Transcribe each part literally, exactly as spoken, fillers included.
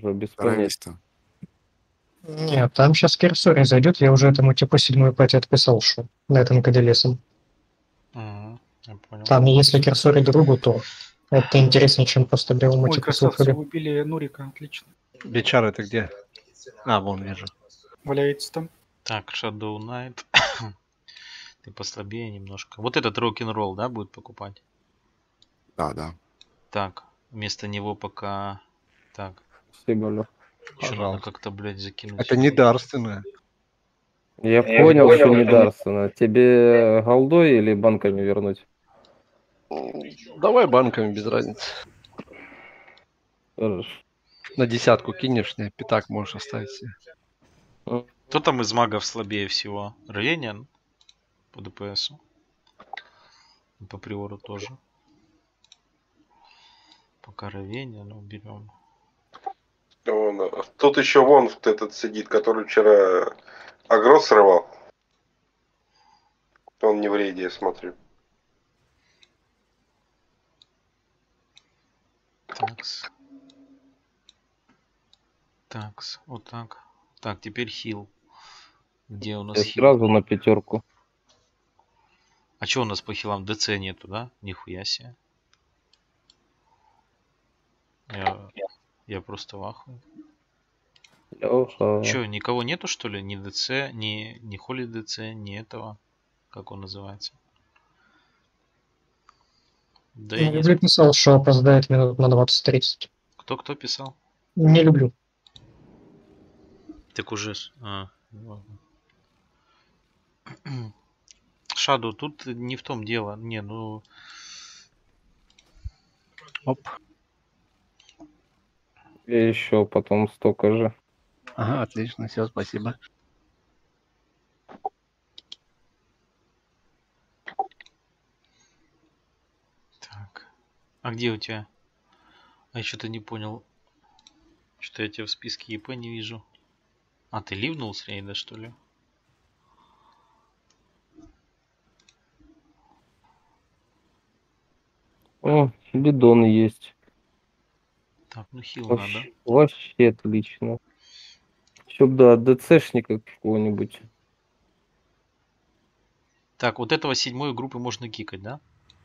уже без понятия. Нет, там сейчас Керсори зайдет, я уже этому типу седьмой пати отписал, что на этом коде лесом. Угу, я понял. Там, если Керсори другу, то это интереснее, чем просто белому Ой, типу красавцы, слухали. убили Нурика, отлично. Бичар это где? А, вон вижу. Валяется там. Так, Shadow Knight. Ты послабее немножко. Вот этот рок-н-ролл, да, будет покупать? Да, да. Так, вместо него пока... Так. Спасибо, Лёх. Еще надо как-то, блядь, закинуть. Это не дарственное. Я, Я понял, понял, что не дарственно. Тебе голдой или банками вернуть? Давай банками, без разницы. Хорошо. На десятку кинешь, мне пятак можешь оставить себе. Кто там из магов слабее всего? Равениан? По ДПСу. По приору тоже. Пока Равениан уберем. Вон, тут еще вон этот сидит, который вчера агро срывал. Он не в рейде, я смотрю. Такс. Такс. Вот так. Так, теперь хил. Где у нас Я хил? сразу на пятерку. А что у нас по хилам? ДЦ нету, да? Нихуя себе. Я, я просто в ахуе. Че, никого нету, что ли? Ни ДЦ, ни, ни Холи ДЦ, ни этого. Как он называется? Да Я и люблю, писал, что опоздает минут на двадцать-тридцать. Кто-кто писал? Не люблю. Так уже... А, Шаду, тут не в том дело. Не, ну... Оп. И еще потом столько же. Ага, отлично, все, спасибо. Так. А где у тебя? А я что-то не понял. Что я тебя в списке ЕП не вижу. А, ты ливнул с рейда, что ли? О, бидон есть. Так, ну хил вообще, надо. Вообще отлично. Чтоб, да, ДЦшника какого-нибудь. Так, вот этого седьмой группы можно кикать, да?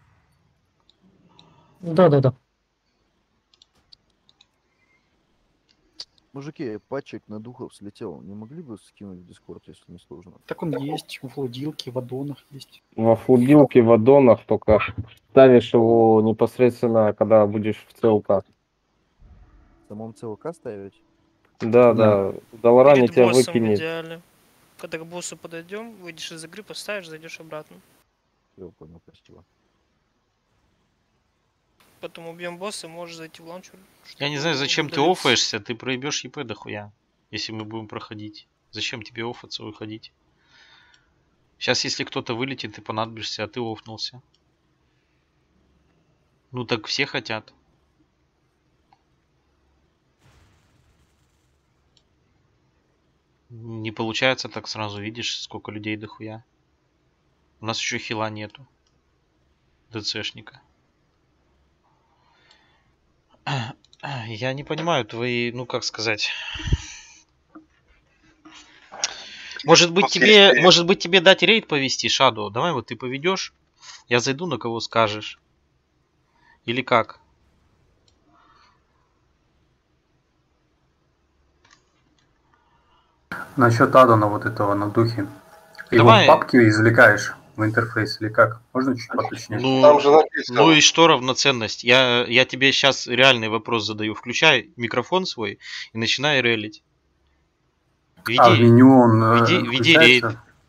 Да-да-да. Мужики, патчик на духов слетел. Не могли бы скинуть в Дискорд, если не сложно? Так он есть, в флудилке, в аддонах есть. Во флудилке, в аддонах, только ставишь его непосредственно, когда будешь в ЦЛК. В самом ЦЛК ставить? Да, да. Долларане тебя выкинет. Идеально. Когда к боссу подойдем, выйдешь из игры, поставишь, зайдешь обратно. Все, понял, спасибо. Потом убьем босса, можешь зайти в лаунчер. Я не знаю, зачем ты офаешься, ты проебешь ЕП дохуя, если мы будем проходить. Зачем тебе офаться, выходить? Сейчас, если кто-то вылетит, ты понадобишься, а ты офнулся. Ну так все хотят. Не получается так сразу, видишь, сколько людей дохуя. У нас еще хила нету. ДЦшника. Я не понимаю твои, ну как сказать. Может быть тебе, может быть тебе дать рейд повести, Shadow? Давай вот ты поведешь, я зайду, на кого скажешь. Или как? Насчет аддона вот этого на духе. Его Давай. в папке извлекаешь в интерфейс или как? Можно чуть поточнее? Ну, Там же написано. ну и что равноценность? Я, я тебе сейчас реальный вопрос задаю. Включай микрофон свой и начинай релить. Веди, а в меню он веди, веди рейд.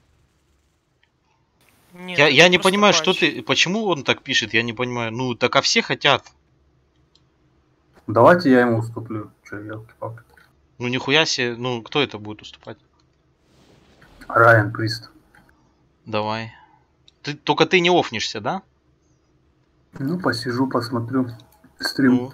Нет, Я, я не понимаю, патч. что ты, почему он так пишет, я не понимаю. Ну, так а все хотят. Давайте я ему уступлю. Че, елки-палки. Ну, нихуя себе, ну, кто это будет уступать? Райан Прист. Давай. Ты, только ты не офнишься, да? Ну, посижу, посмотрю стрим. Ну.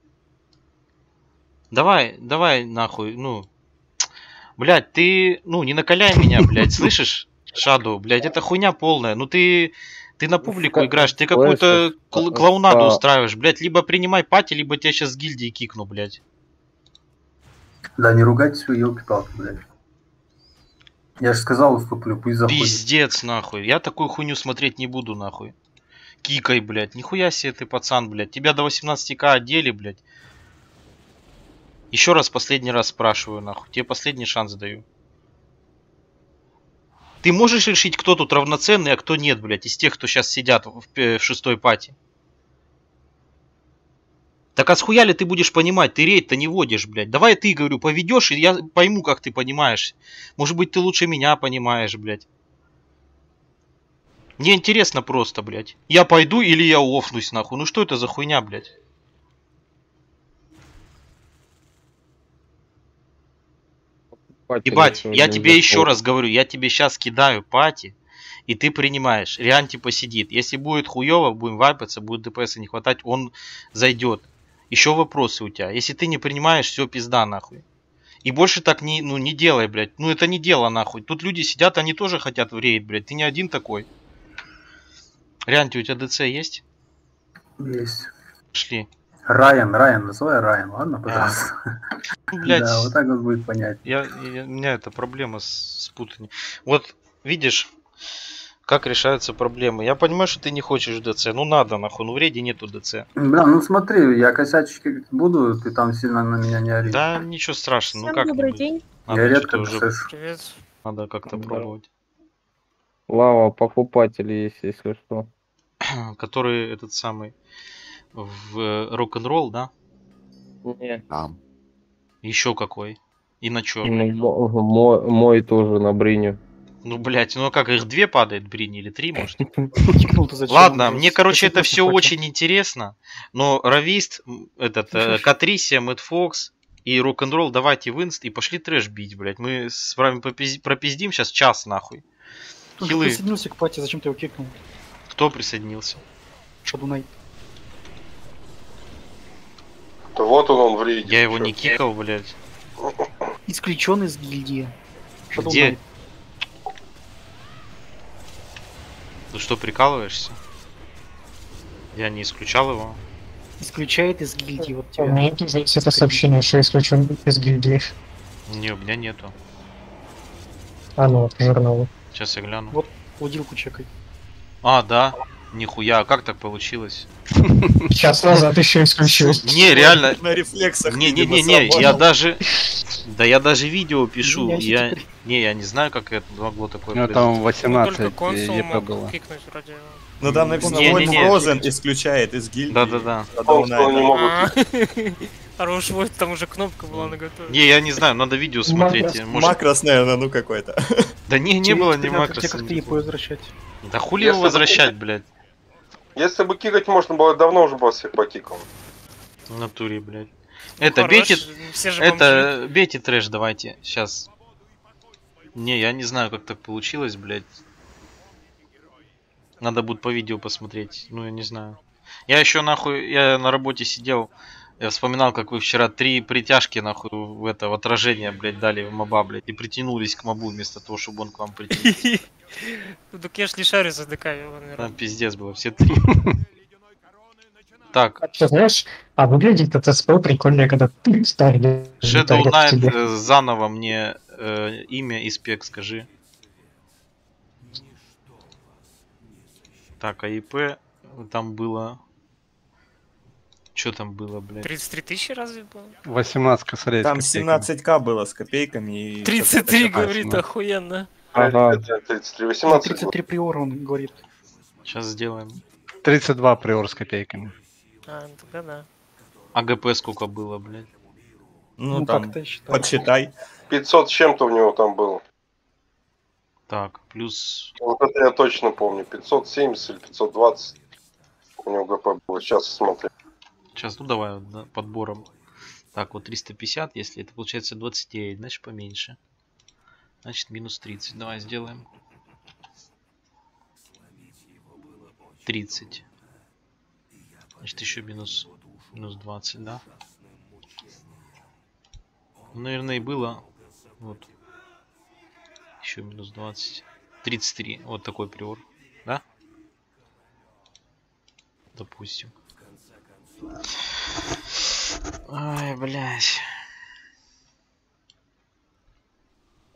Давай, давай нахуй, ну. Блядь, ты, ну, не накаляй меня, блядь, слышишь? Shadow, блядь, это хуйня полная. Ну ты, ты на публику Как- играешь, ты какую-то кл- слышишь, клоунаду по- устраиваешь, блядь, либо принимай пати, либо тебя сейчас с гильдии кикну, блядь. Да, не ругайтесь вы, елки-палки, блядь. Я же сказал, уступлю, пусть заходит. Пиздец, нахуй. Я такую хуйню смотреть не буду, нахуй. Кикай, блядь. Нихуя себе ты, пацан, блядь. Тебя до восемнадцати ка одели, блядь. Еще раз, последний раз спрашиваю, нахуй. Тебе последний шанс даю. Ты можешь решить, кто тут равноценный, а кто нет, блядь, из тех, кто сейчас сидят в, в шестой пати? Так а схуя ли ты будешь понимать? Ты рейд-то не водишь, блядь. Давай ты, говорю, поведешь, и я пойму, как ты понимаешь. Может быть, ты лучше меня понимаешь, блядь. Мне интересно просто, блядь. Я пойду или я офнусь, нахуй. Ну что это за хуйня, блядь? Ебать, я тебе еще раз говорю, я тебе сейчас кидаю пати, и ты принимаешь. Рианти посидит. Если будет хуево, будем вайпаться, будет ДПСа не хватать, он зайдет. Еще вопросы у тебя. Если ты не принимаешь, все, пизда, нахуй. И больше так не, ну, не делай, блядь. Ну это не дело, нахуй. Тут люди сидят, они тоже хотят в рейд, блядь. Ты не один такой. Рианти, у тебя ДЦ есть? Есть. Пошли. Райан, Райан, называй Райан, ладно, пожалуйста. Ну, блядь, Да, вот так вот будет понять. я, я- у меня это проблема с, с путанием. Вот, видишь, как решаются проблемы. Я понимаю, что ты не хочешь ДЦ. Ну надо, нахуй. Ну в рейде нету ДЦ. Бля, ну смотри, я косячки буду, ты там сильно на меня не ори. Да, ничего страшного. Ну Всем как добрый день. Надо Я что-то редко уже, ДЦ. Привет. надо как-то Да. пробовать. Лава, покупатели есть, если что. Который этот самый в э, рок-н-ролл, да? Не. Там. Еще какой? И на чё? Ну, мо- мой, мой тоже на бриню. Ну, блять, ну а как их две падает брини или три, может? Кикнул-то зачем? Ладно, Он мне, же короче, это спасибо, все что хватит. очень интересно, но Равист, м, этот, э, Катрисия, Мэтт Фокс и рок-н-ролл давайте в инст и пошли трэш бить, блять. Мы с вами попиз- пропиздим сейчас час, нахуй. Он же Хилы. присоединился к пати, зачем ты его кикнул? Кто присоединился? Шадунай. Вот он, он в рейде. Я его Чё? не кикал, блять. Исключен из гильдии. Где? Шадунай. Ты что, прикалываешься? Я не исключал его. Исключает из гильдии. Вот У тебя. меня тоже есть это сообщение, что исключен из гильдии. Не, у меня нету. А ну, вот, журналы. Сейчас я гляну. Вот, лудилку чекай. А, да. Нихуя, а как так получилось? Час назад еще исключил. Не, реально. На рефлексах. Не-не-не-не, я даже... Да я даже видео пишу. Извиняйся Я... теперь. Не, я не знаю, как это могло такое У него произойти. там Ну, восемнадцать только консул ЕП мог было. кикнуть вроде. Ну там написано, Не-не-не. Вольф Розен исключает из гильдии. Да-да-да. Консулы не могут. А, Хорош, вот там уже кнопка была наготове. Не, я не знаю, надо видео смотреть. Может... Макрос, наверное, ну какой-то. Да не, не Тебе было теперь ни надо макроса. Тебе как ни ты возвращать. Да хули Если его бы- возвращать, блядь. Если бы кикать можно было, давно уже бы всех покикал. В натуре, блядь. Ну, Это, хорош, бейте... все же бомжи. Это, бейте трэш, давайте. Сейчас. Не, я не знаю, как так получилось, блядь. Надо будет по видео посмотреть. Ну, я не знаю. Я еще, нахуй, я на работе сидел. Я вспоминал, как вы вчера три притяжки, нахуй, в это, в отражение, блядь, дали в моба, блядь. И притянулись к мобу вместо того, чтобы он к вам притянул. Ну, так я ж не шарю за ДК, его, наверное. Там пиздец было, все три. Так, Ты знаешь, а выглядит это СП прикольно, когда ты старый. Shadow Knight, э, заново мне э, имя и спек скажи. Так, АИП там было... Что там было, блядь? тридцать три тысячи разве было? восемнадцать косарей. с Там копейками. семнадцать ка было с копейками. и тридцать три, что-то говорит, ну. охуенно. Ага. тридцать три, восемнадцать. тридцать три приора, он говорит. Сейчас сделаем. тридцать два приор с копейками. А, ну тогда да. А ГП сколько было, блядь? Ну, Ну, там, как ты считаешь? подсчитай. пятьсот с чем-то у него там было. Так, плюс... Вот это я точно помню. пятьсот семьдесят или пятьсот двадцать у него ГП было. Сейчас смотрю. Сейчас, ну давай вот, да, подбором. Так, вот триста пятьдесят, если это получается двадцать девять, значит поменьше. Значит минус тридцать. Давай сделаем. тридцать. Значит еще минус, минус двадцать, да? Ну, наверное, и было. Вот. Еще минус двадцать. тридцать три. Вот такой приор. Да? Допустим. Ай, блядь.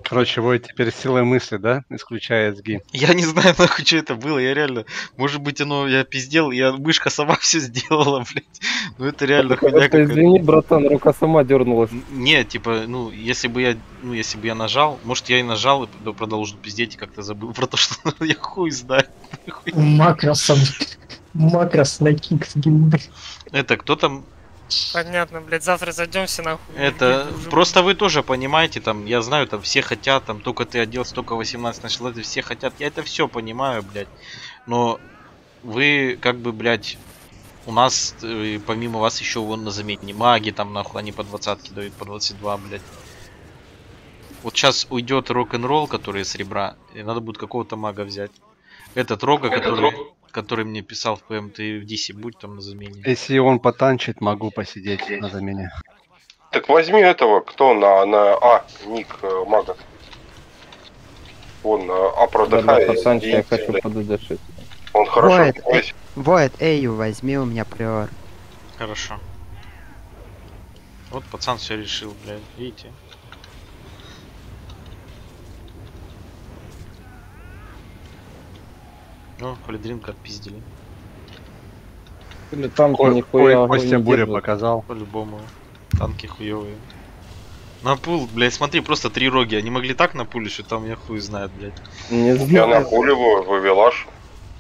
Короче, вы теперь силой мысли, да, исключая сги. Я не знаю, нахуй, что это было. Я реально... Может быть, оно... Я пиздел, я... Мышка сама все сделала, блядь. Ну это реально хуйня Просто какая-то. извини, братан, рука сама дернулась. Не, типа, ну, если бы я, ну, если бы я нажал, может, я и нажал, и п- продолжил пиздеть, и как-то забыл про то, что я хуй знаю. Хуй. Макросом. Макрос на кик с гильды. Это кто там? Понятно, блядь, завтра зайдем все нахуй. Это Уже просто вы тоже понимаете, там, я знаю, там все хотят, там, только ты оделся, только восемнадцать начала, все хотят. Я это все понимаю, блядь. Но вы, как бы, блядь, у нас, э, помимо вас, еще вон на замене маги, там, нахуй, они по двадцатке дают, по двадцать два, блядь. Вот сейчас уйдет рок-н-ролл, который из ребра, и надо будет какого-то мага взять. Этот Рога, который, который мне писал в ПМ, ты в Дисе будь там на замене. Если он потанчит, могу посидеть на замене. Так возьми этого, кто на, на А, ник э, мага. Вон, э, А Да, продыхает. пацанчик, я хочу поддышать. Он хорошо. Void, э, Void, Эйю возьми у меня приор. Хорошо. Вот пацан все решил, блядь, видите? Ну, Холидринка отпиздили. Или там Ко- нихуя Ко- огонь Костя не Буря держит. показал. По-любому. Танки хуёвые. На пул, блядь, смотри, просто три роги. Они могли так напулить, что там я хуй знает, блядь. Не Я знаю. напуливаю, вывелаш.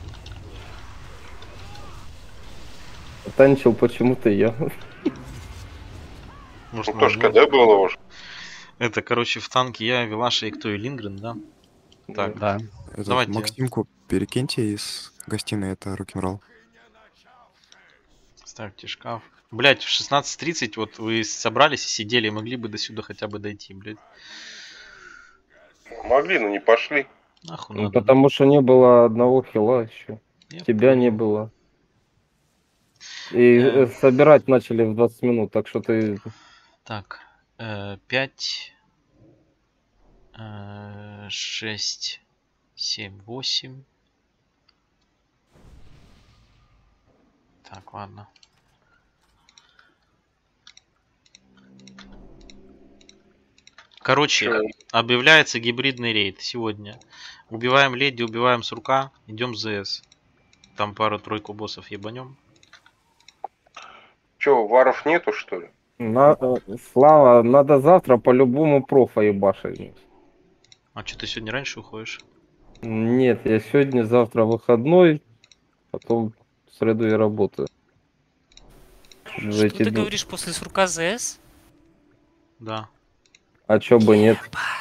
Танчил почему-то я. Может, Ну, тоже можно- КД было уже. Это, короче, в танке я, Вилаша и кто, и Лингрен, да? Так, Да. Этот, Давайте. Максимку перекиньте из гостиной, это рок-н-ролл. ставьте шкаф. Блять, в шестнадцать тридцать вот вы собрались и сидели, могли бы до сюда хотя бы дойти, блядь. Могли, но не пошли. Нахуй Ну, надо. потому что не было одного хила еще. Я Тебя не понял. было. И Э. э, собирать начали в двадцать минут, так что ты... Так, пять, шесть, семь, восемь. Так, ладно. Короче, Чё? объявляется гибридный рейд сегодня. Убиваем леди, убиваем сурка, идем в ЗС. Там пару-тройку боссов ебанем. Че, варов нету, что ли? На... э, Слава, надо завтра по-любому профа ебашить. А что ты сегодня раньше уходишь? Нет, я сегодня, завтра выходной, потом в среду я работаю. За Что эти ты дни. говоришь после сурка ЗС? Да. А чё бы нет?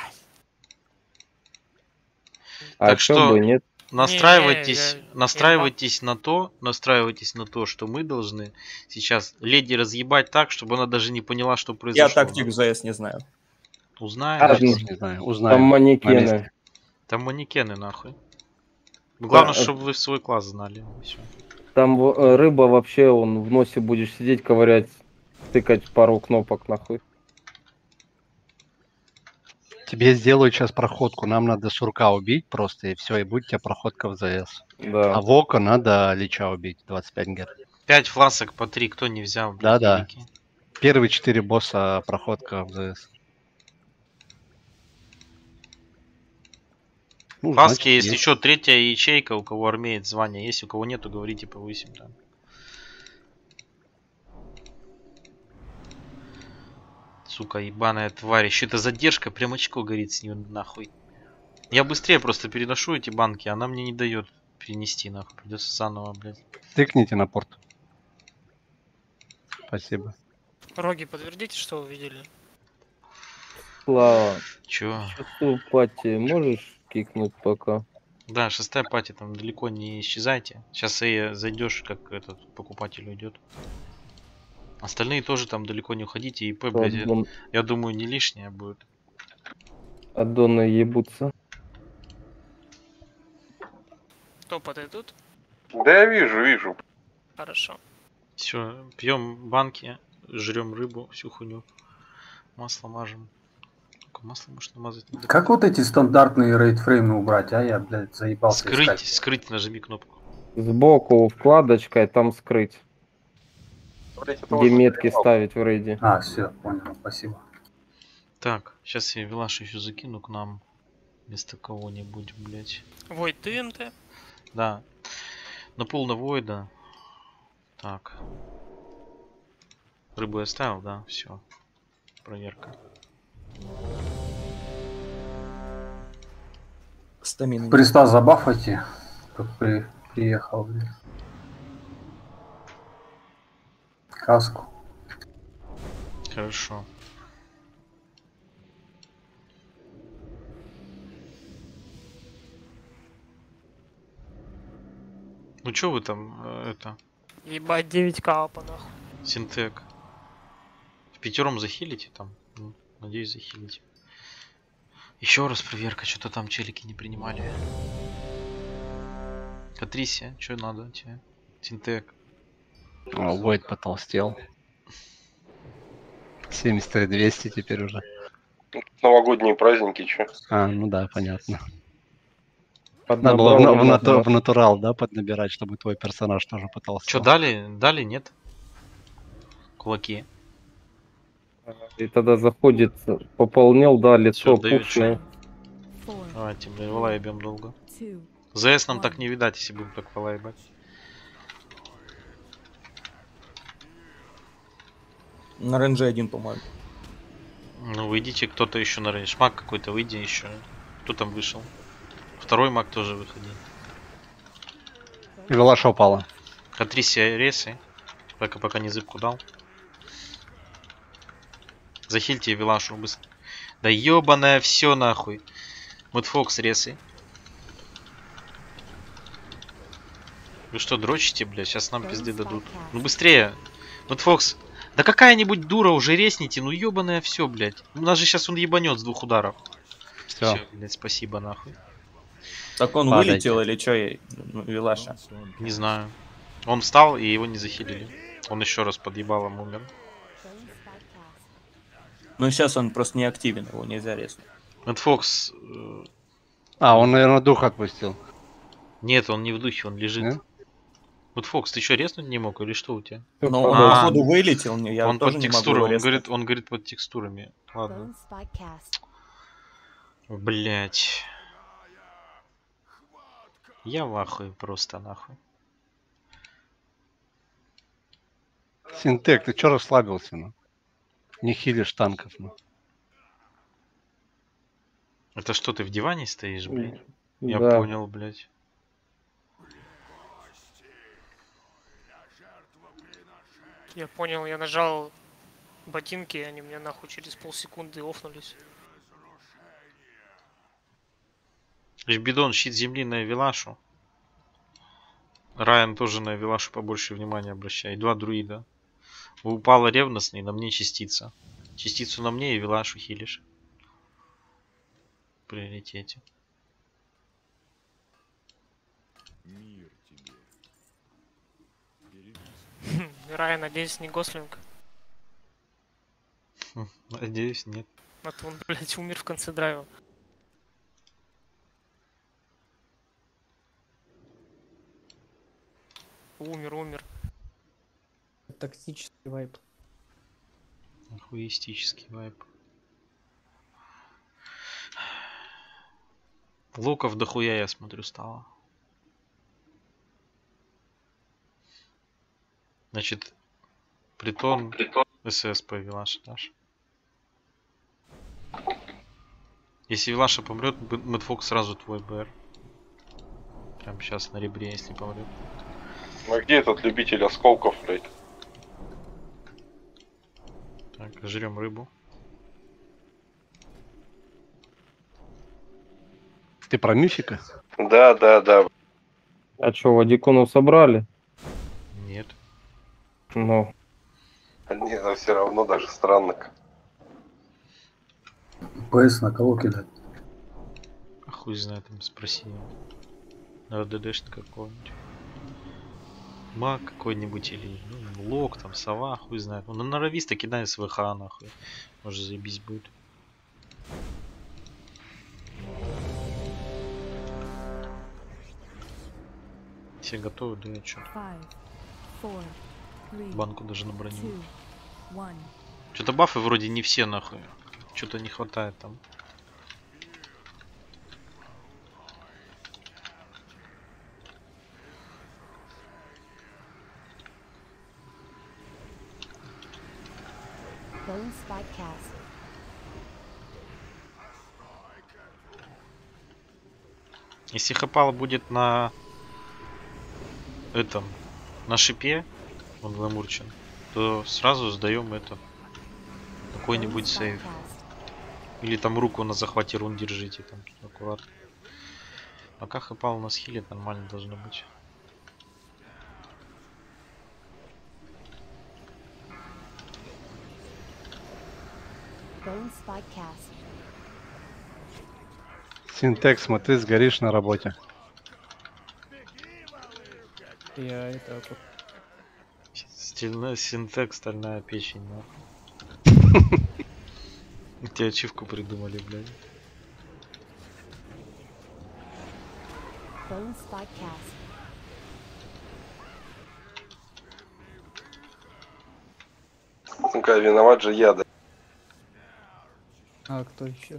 А Так чё что- бы нет? Настраивайтесь, Не, я- настраивайтесь на то, настраивайтесь на то, что мы должны сейчас леди разъебать так, чтобы она даже не поняла, что произошло. Я тактику ЗС не знаю. Узнаем. А, Я ну, тоже не знаю. Там Узнаем. на манекены. месте. Там манекены нахуй. Главное, Да, э, чтобы вы свой класс знали. Всё. Там в- э, рыба вообще, он в носе будешь сидеть, ковырять, тыкать пару кнопок нахуй. Тебе сделают сейчас проходку. Нам надо сурка убить просто, и все, и будет у тебя проходка в ЗС. А Да. Вока надо Лича убить, двадцать пять гер. Пять фласок по три, кто не взял? блядь, Да-да. великий. Первые четыре босса проходка в ЗС. Ну, Фаски значит, есть есть. еще третья ячейка, у кого армеец звание есть, у кого нету, говорите, повысим там. Сука, ебаная тварь, еще эта задержка, прям очко горит с нее нахуй. Я быстрее просто переношу эти банки, она мне не дает перенести нахуй, придется заново, блядь. Тыкните на порт. Спасибо. Роги, подтвердите, что вы видели? Слава, Чё? шестую пати можешь кикнуть пока? Да, шестая пати, там далеко не исчезайте. Сейчас и зайдешь, как этот покупатель уйдет. Остальные тоже там далеко не уходите. И П, блядь, я- Аддон- я думаю, не лишнее будет. Аддоны ебутся. Кто подойдут? Да я вижу, вижу. Хорошо. Все, пьем банки, жрем рыбу, всю хуйню. Масло мажем. Только масло может намазать. надо. Как вот эти стандартные рейдфреймы убрать, а? Я, блядь, заебался Скрыть, искать. скрыть, нажми кнопку. Сбоку вкладочкой, там скрыть. Блять, это Где уже метки заебал. ставить в рейде. А, все, понял, спасибо. Так, сейчас я Вилаш еще закину к нам. Вместо кого-нибудь, блять. Войд, ты МТ? Да. На пол на Войда. Так. Рыбу я оставил, да? Все. Проверка. Стамина. Приста забафайте, как при... приехал, блин. Каску. Хорошо. Ну чё вы там, э, это, Ебать, девять ка по нахуй. Синтек? В пятером захилите там? Ну, надеюсь, захилите. Еще раз проверка, что-то там челики не принимали. Катрисия, что надо тебе? Синтек. О, Войд потолстел. семьдесят три двести теперь уже. Новогодние праздники, чё? А, ну да, понятно. Поднабрал Надо было в, на- в немного. нату- в натурал, да, поднабирать, чтобы твой персонаж тоже потолстел. Что, дали? Дали, нет? Кулаки. И тогда заходит, пополнил, да, лицо Всё, дают пушное. Давайте, бля, валайбем долго. ЗС нам так не видать, если будем так валайбать. На ренже один, по-моему. Ну, выйдите, кто-то еще на рейдж. Маг какой-то, выйди еще. Кто там вышел? Второй маг тоже выходи. Вилаша упала. Катрисия ресы. Пока, пока не зыбку дал. Захильте Вилашу быстро. Да ебаное все нахуй. Мэтфокс ресы. Вы что, дрочите, блядь? Сейчас нам пизды дадут. Ну быстрее. Мэтфокс. Да какая-нибудь дура уже ресните. Ну ебаное все, блядь. У нас же сейчас он ебанет с двух ударов. Все. Все, блядь, спасибо нахуй. Так он Падайте. вылетел или что, Вилаша? Не знаю. Он встал и его не захилили. Он еще раз под ебалом умер. Ну сейчас он просто не активен, его нельзя резнуть. Мэтфокс. э, А, он, наверное, дух отпустил. Нет, он не в духе, он лежит. Нет? Мэтфокс, ты что, резнуть не мог или что у тебя? Но он, А. походу, вылетел, не- я Он тоже под не могу текстурой, его он резнуть. говорит, он говорит под текстурами. Ладно. Блять. Я в ахуе просто нахуй. Синтек, ты чё расслабился, ну? Не хилишь танков, ну. Это что, ты в диване стоишь, блядь? Я Да. понял, блядь. Я понял, я нажал ботинки, и они мне нахуй через полсекунды офнулись. Бидон, щит земли на Вилашу. Райан тоже на Вилашу побольше внимания обращает. Два друида. Упала ревностный, на мне частица. Частицу на мне и Вилашу хилишь. В приоритете. Рай, надеюсь, не Гослинг. Хм, Надеюсь, нет. А то он, блядь, умер в конце драйва. Умер, умер. Токсический вайп. Охуистический вайп. Луков дохуя, я смотрю, стало. Значит, притон, СС по Вилаше дашь. Если Вилаша помрет, Мэтфокс сразу твой БР. Прям сейчас на ребре, если помрет. А где этот любитель осколков, блядь? Так, жрем рыбу. Ты про мифика? Да, да, да. А что, Вадиконов собрали? Нет. Ну, Не, но все равно даже странно. как. ПС на кого кидать? А хуй знает, там спроси. На РДДшный какого-нибудь. Маг какой-нибудь или ну, лог, там, сова, хуй знает. Ну, на норовиста кидай СВХ, нахуй. Может, заебись будет. Все готовы, да я чё? Банку даже на броню. Что-то бафы вроде не все, нахуй. Что-то не хватает там. Если Хэпал будет на этом, на шипе, он гламурчен, то сразу сдаем это. Какой-нибудь сейв. Или там руку на захвате рун держите, там аккуратно. Пока Хэпал у нас хилит, нормально должно быть. Синтекс, смотри, сгоришь на работе. Я это... Стильная синтекс, стальная печень, нахуй. Тебе ачивку придумали, блядь. Ну-ка, виноват же я, да. А кто еще?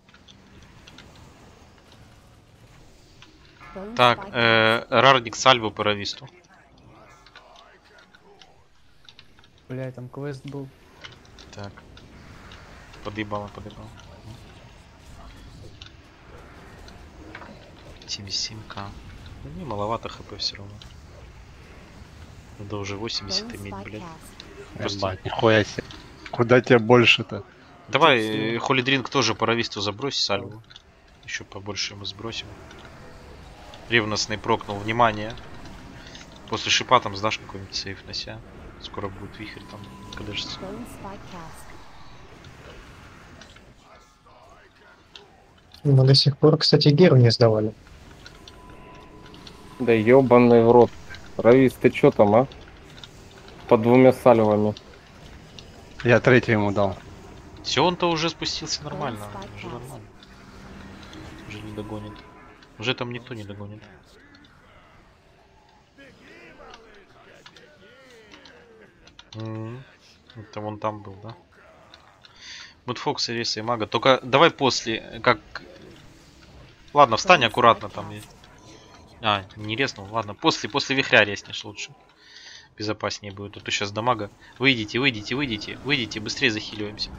Так, э, Рарник Сальву по Рависту. Бля, там квест был. Так. Подъебало, подъебало. семьдесят семь ка. Ну, не, маловато хп все равно. Надо уже восемьдесят иметь, блядь. Ебать, нихуя себе. Куда тебе больше-то? Давай, Холидринг тоже по Рависту забрось, Сальву. Еще побольше ему сбросим. Ревностный прокнул, внимание. После шипа там сдашь какой-нибудь сейф на себя. Скоро будет вихрь там, кадешится. Мы до сих пор, кстати, Геру не сдавали. Да ёбаный в рот. Равис, ты чё там, а? Под двумя сальвами. Я третий ему дал. Все, он-то уже спустился нормально. Уже нормально. Уже не догонит. Уже там никто не догонит. М-м-м. Это вон там был, да? Вот Фокс и Реса и Мага. Только давай после, как... Ладно, встань аккуратно там. А, не резнул. Ладно, после, после вихря резнешь лучше. Безопаснее будет. А то сейчас до Мага. Выйдите, выйдите, выйдите, выйдите. Быстрее захиливаемся.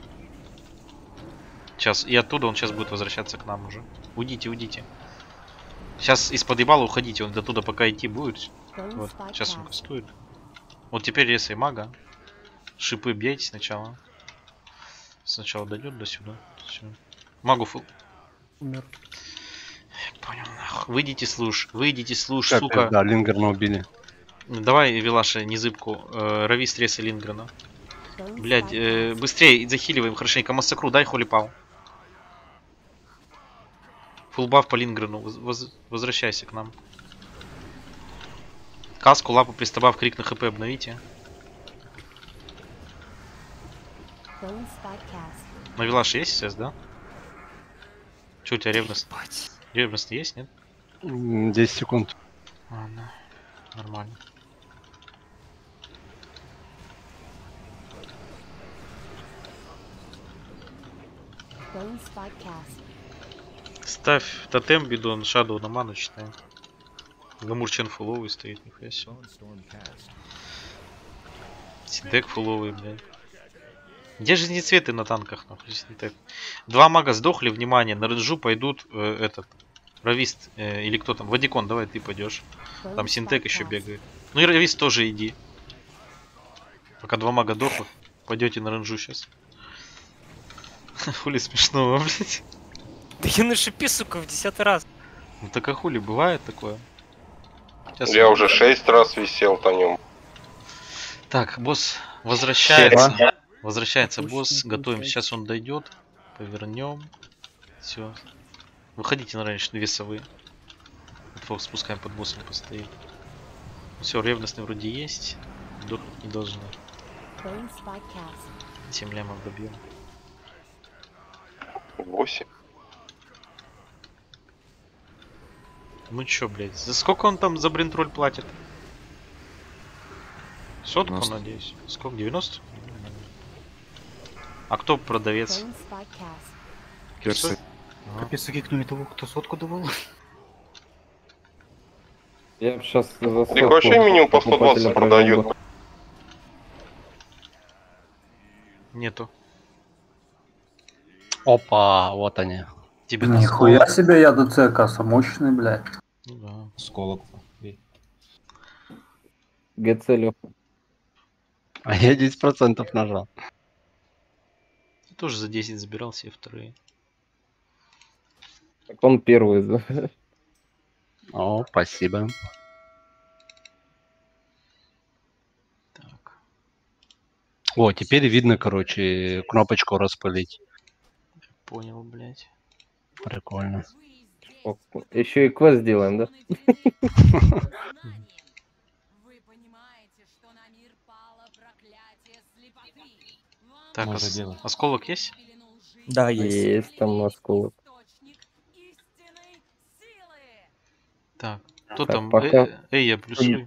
Сейчас, и оттуда он сейчас будет возвращаться к нам уже. Уйдите, уйдите. Сейчас из-под ебала уходите, он до туда пока идти будет. Вот, сейчас он кастует. Вот теперь Реса и Мага. Шипы бейте сначала. Сначала дойдет до сюда. Все. Магу фул. Умер. Понял, нахуй. Выйдите служ, выйдите служ, Как сука. это? Да, Лингерна убили. Давай, Вилаша, незыбку. Э, Рави стресса Лингрена. Блять, э, быстрее захиливаем хорошенько. Массакру, дай холипал. Фулбаф по Лингрену. Воз возвращайся к нам. Каску, лапу, пристабав, крик на хп обновите. На Вилаше есть сейчас, да? Че у тебя ревность? Ревность есть, нет? десять секунд. Ладно, нормально. Ставь тотем, бидон, шадоу на ману читаем. Гамурчен фуловый стоит, нихуя себе. Сидек фуловый, блядь. Где же не цветы на танках, нахуй? Два мага сдохли, внимание, на ренжу пойдут э, этот Равист э, или кто там, Вадикон, давай ты пойдешь. Там Синтек еще бегает. Ну и Равист тоже иди. Пока два мага дохнут, пойдете на ренжу сейчас. Хули смешного, блядь. Да я на шипе, сука, в десятый раз. Ну так а хули, бывает такое? Сейчас Я уже шесть раз висел на нем. Так, босс возвращается. Возвращается босс. Готовим. Сейчас он дойдет. Повернем. Все. Выходите на ранние весовые. Фокс спускаем под боссом постоит. Все, ревностный вроде есть. Дохнуть не должны. семь лямов добьем. восемь. Ну чё, блядь, за сколько он там за бринтроль платит? Сотку, девяносто. надеюсь. Сколько? девяносто? А кто продавец? Керсы. Ага. Капец, закикнули того, кто сотку давал. Я сейчас за Так сотку вообще минимум по сто покупателя двадцать продают. провел бы. Нету. Опа, вот они. Тебе Нихуя осколок. себе я ДЦ, оказывается, мощный, блядь. Ну да. Осколок. ГЦ Лёха. А я десять процентов нажал. Я тоже за десять забирал себе вторые. Так он первый. за- О, спасибо. Так. О, теперь видно, короче, кнопочку распылить. Понял, блядь. Прикольно. О, еще и квест сделаем, да? Так, Можно ос- делать. осколок есть? Да, есть. Есть там осколок. Так. Кто Так, там? пока- Э, эй, я плюсую.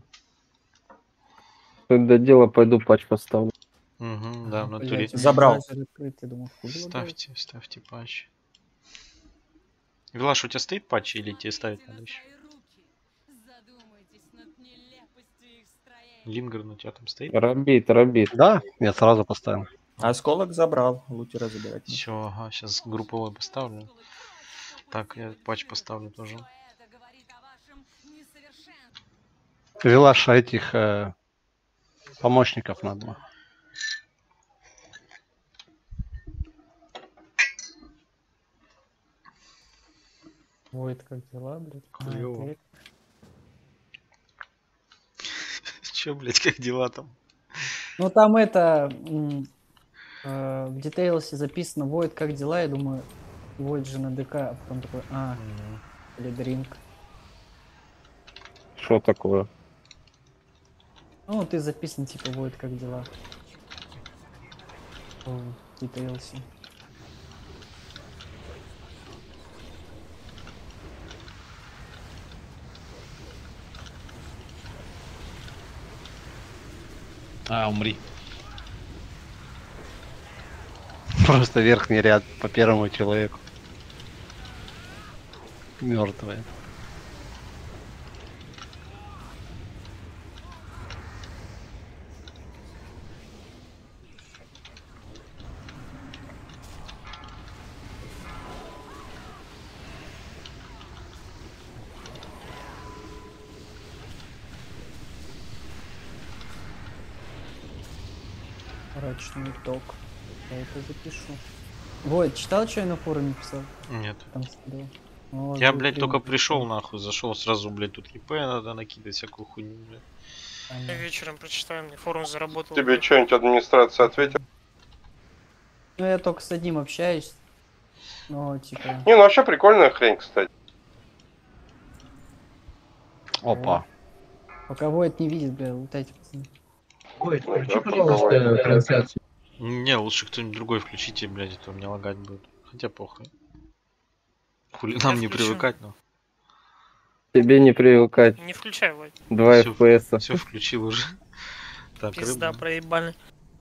Когда дело, пойду патч поставлю. Угу, да, в натуре. Блядь, у меня Забрал. браузер открыт, я думал, хуй лагает. Ставьте, ставьте патч. Вилаш, у тебя стоит патч или тебе ставить надо еще? Лингер, у тебя там стоит? Робит, робит. Да, я сразу поставил. Осколок забрал. Лутера забирать. надо. Все, ага, сейчас групповой поставлю. Так, я патч поставлю тоже. Вилаша этих э, помощников надо. Войд, как дела, блядь? А, Хуёво. это- Че, блять, как дела там? Ну там это м, э, в детейлсе записано Войд, как дела, я думаю, Войд же на ДК, а потом такой, а, или Дринк. Что такое? Ну, ты записан, типа, Войд, как дела. В детейлсе. А, умри. Просто верхний ряд по первому человеку. Мертвые. Мрачный ток. Я это запишу. Войд, читал, что я на форуме писал? Нет. Там скидывал. О, Я, был блядь, Дринк. только пришел нахуй, зашел сразу, блядь, тут ИП надо накидать всякую хуйню, блядь. Я вечером прочитаю, мне форум заработал. Тебе что-нибудь администрация ответит? Ну, я только с одним общаюсь. Ну, типа... Не, ну вообще прикольная хрень, кстати. Опа. Пока Войд не видит, бля, лутайте, пацаны. Ой, включи, пожалуйста, трансляцию. Не, лучше кто-нибудь другой включите, блядь, а то у меня лагать будет. Хотя похуй. Хули нам не включу. привыкать, но. Тебе не привыкать. Не включай, Войд. два Всё, эф пи эс. Все включил уже. Так, Пизда, рыба. проебали.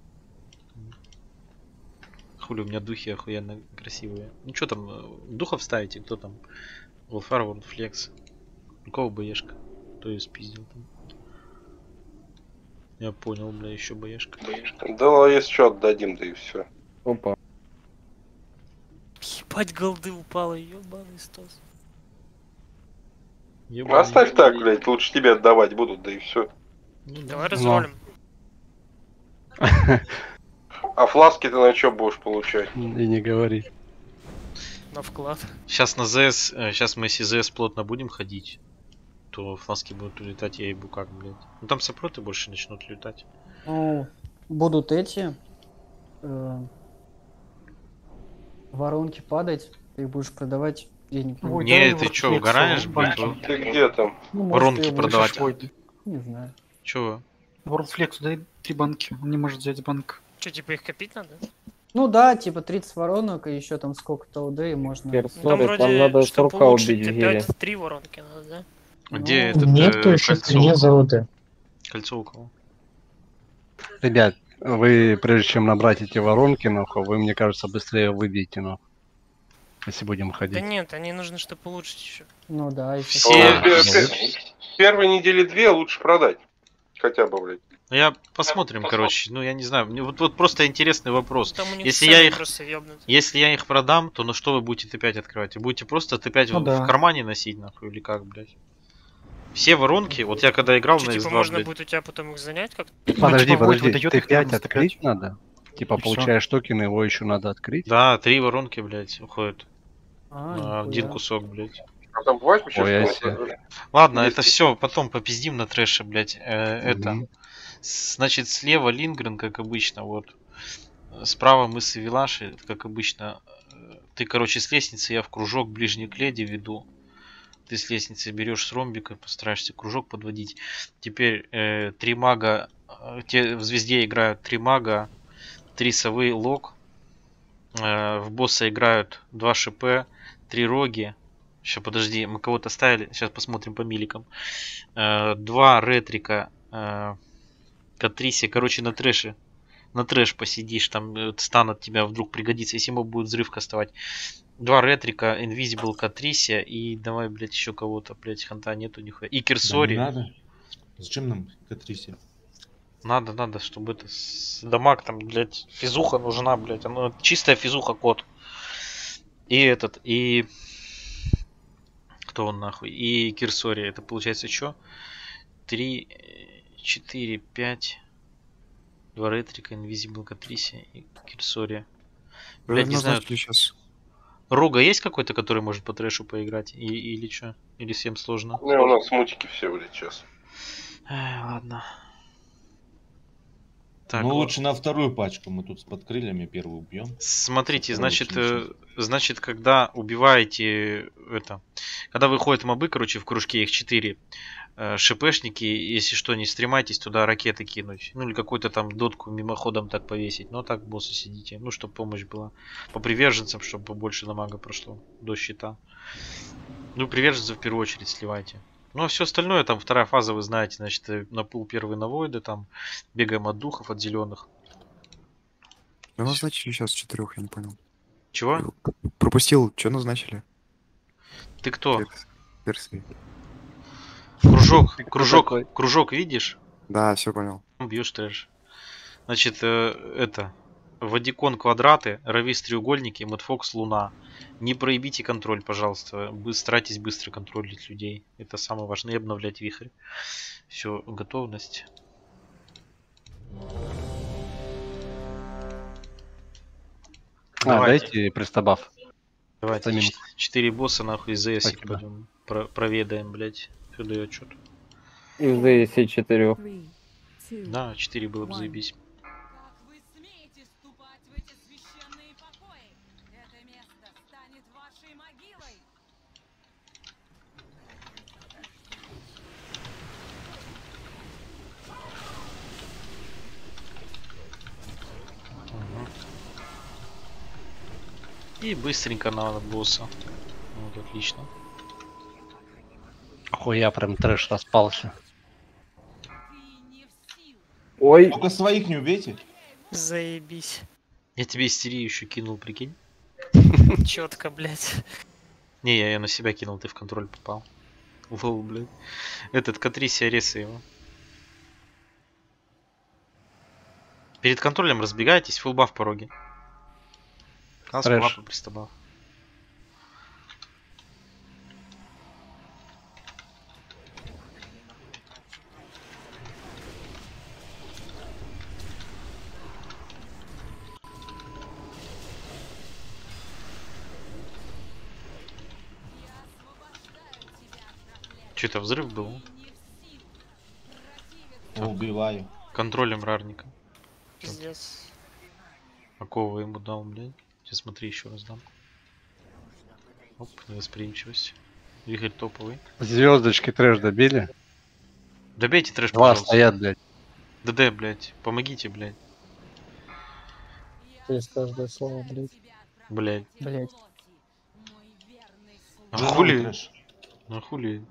Хули, у меня духи охуенно красивые. Ну что там, э, духов ставите? Кто там? Wolfar, World Flex. У кого боешка? Кто ее спиздил там? Я понял, бля, еще боешка. Да, если что, отдадим, да и все. Опа. Ебать, голды упала, ебаный стос. Ебаный. Оставь так, блядь, лучше тебе отдавать будут, да и все. Ну, Давай да. развалим. А фласки ты на что будешь получать? И не говори. На вклад. Сейчас на ЗС, сейчас мы если ЗС плотно будем ходить, то фласки будут улетать, я ебу как, блядь. Ну там сопроты больше начнут летать. Ну, будут эти... э, воронки падать, ты их будешь продавать, денег не Ой, будет. Не, давай ты вот чё, флексу, угораешь, банки. блядь? Ты где там? Ну, может, Воронки ты его продавать. будешь- Не знаю. Чё? Worldflex, дай три банки. Он не может взять банк. Че, типа их копить надо? Ну да, типа тридцать воронок и еще там сколько-то ОД и можно... Перс. Ну, там Сори, вроде, там надо чтобы сурка улучшить, убить в геле. опять три воронки надо, да? А где Ну, этот Нет, э, то еще кольцо? за ОД. Кольцо у кого? Ребят, Вы, прежде чем набрать эти воронки, нахуй, вы, мне кажется, быстрее выбьете, нахуй. Если будем Да ходить. нет, они нужны, чтобы улучшить еще. Ну да, если... Все- Ну, пе- пе- Первые недели две лучше продать. Хотя бы, блядь. Ну, я посмотрим, короче. Ну, я не знаю. Мне вот, вот просто интересный вопрос. Там у них Если цены я их, просто ёбнуты. если я их продам, то на что вы будете Т пять открывать? Вы будете просто Т пять Ну в, да. в кармане носить, нахуй, или как, блядь? Все воронки, вот я когда играл Что, на типа, Икс два, можно блядь, будет у тебя потом их занять как-то? Подожди, типа, вот подожди, выдает Т их прямо пять с Т открыть пять. надо? Типа, И всё. получаешь токены, его еще надо открыть? да, три воронки, блядь, уходят А, на один нихуя. кусок, блядь. А там бывает вообще, Ой, я что себе. Ладно, Есть. это все, потом попиздим на трэше, блядь. Э, это, Мгм. с- значит, слева Лингрен, как обычно, вот. Справа мы с Вилаши, как обычно. Э, Ты, короче, с лестницы, я в кружок ближний к леди веду. Ты с лестницы берешь с ромбика, постараешься кружок подводить. Теперь э, три мага, э, те, в звезде играют три мага, три совы, лог. Э, в босса играют два ШП, три роги. Сейчас, подожди, мы кого-то ставили. Сейчас посмотрим по миликам. Э, два ретрика, э, Катриси, короче, на трэше. На трэш посидишь, там э, стан от тебя вдруг пригодится, если ему будет взрыв кастовать. Два ретрика, Invisible, Катрисия и давай, блядь, еще кого-то, блядь, ханта нету нихуя. И Кирсори. Да не надо. Зачем нам Катрисия? Надо, надо, чтобы это с- дамаг там, блядь, физуха нужна, блядь. Оно чистая физуха код. И этот, и кто он нахуй? И Кирсори. Это получается что? Три, четыре, пять. Два ретрика, Invisible, Катрисия и Кирсори. Блядь, не знаю. сейчас. Рога есть какой-то, который может по трэшу поиграть? И, или что? Или всем сложно? Ну, у нас мутики все, блядь, сейчас. Ай, ладно. Так, Ну вот. лучше на вторую пачку. Мы тут с под крыльями первую убьем. Смотрите, Второй значит, лучше не э, значит, когда убиваете это, когда выходят мобы, короче, в кружке их четыре, э, ШПшники, если что, не стремайтесь туда ракеты кинуть, ну или какую-то там дотку мимоходом так повесить, но так босса сидите, ну чтобы помощь была, по приверженцам, чтобы побольше на мага прошло до щита. Ну приверженцев в первую очередь сливайте. Ну а все остальное, там вторая фаза, вы знаете, значит, э, на пул первый на войды, там бегаем от духов, от зеленых. Что назначили сейчас четырех, я не понял. Чего? Пропустил, что назначили? Ты кто? Перси. Кружок, Ты кто кружок, такой? кружок видишь? Да, все понял. Бьешь трэш. Значит, э, это. Вадикон квадраты, Равис треугольники, Мэтфокс луна. Не проебите контроль, пожалуйста. Вы старайтесь быстро контролить людей. Это самое важное. И обновлять вихрь. Все, готовность. А, Давайте. дайте пристабаф. Давайте. Самим. ч- Четыре босса нахуй из ЗС Спасибо. пойдем. Про- проведаем, блять. Все дает что-то. Из ЗС четырех. Да, четыре было бы заебись. И быстренько на босса. Вот, отлично. Охуя, прям трэш распался. Ой, Только своих не убейте. Заебись. Я тебе истерию еще кинул, прикинь. Четко, блядь. Не, я ее на себя кинул, ты в контроль попал. Лоу, блядь. Этот Катрисия реса его. Перед контролем разбегайтесь, фулбаф пороги. Класс, Трэш. фулбаф и пристабаф. Что-то взрыв был. Убиваю. Контролем рарника. Пиздец. А кого ему дал, блядь? Сейчас смотри, еще раз дам. Оп, невосприимчивость. Вихрь топовый. Звездочки трэш добили. Добейте трэш, Два пожалуйста. стоят, блядь. ДД, блядь. Помогите, блядь. Через каждое слово, блядь. Блядь. Блять. А Здорово, хули? трэш. А хули?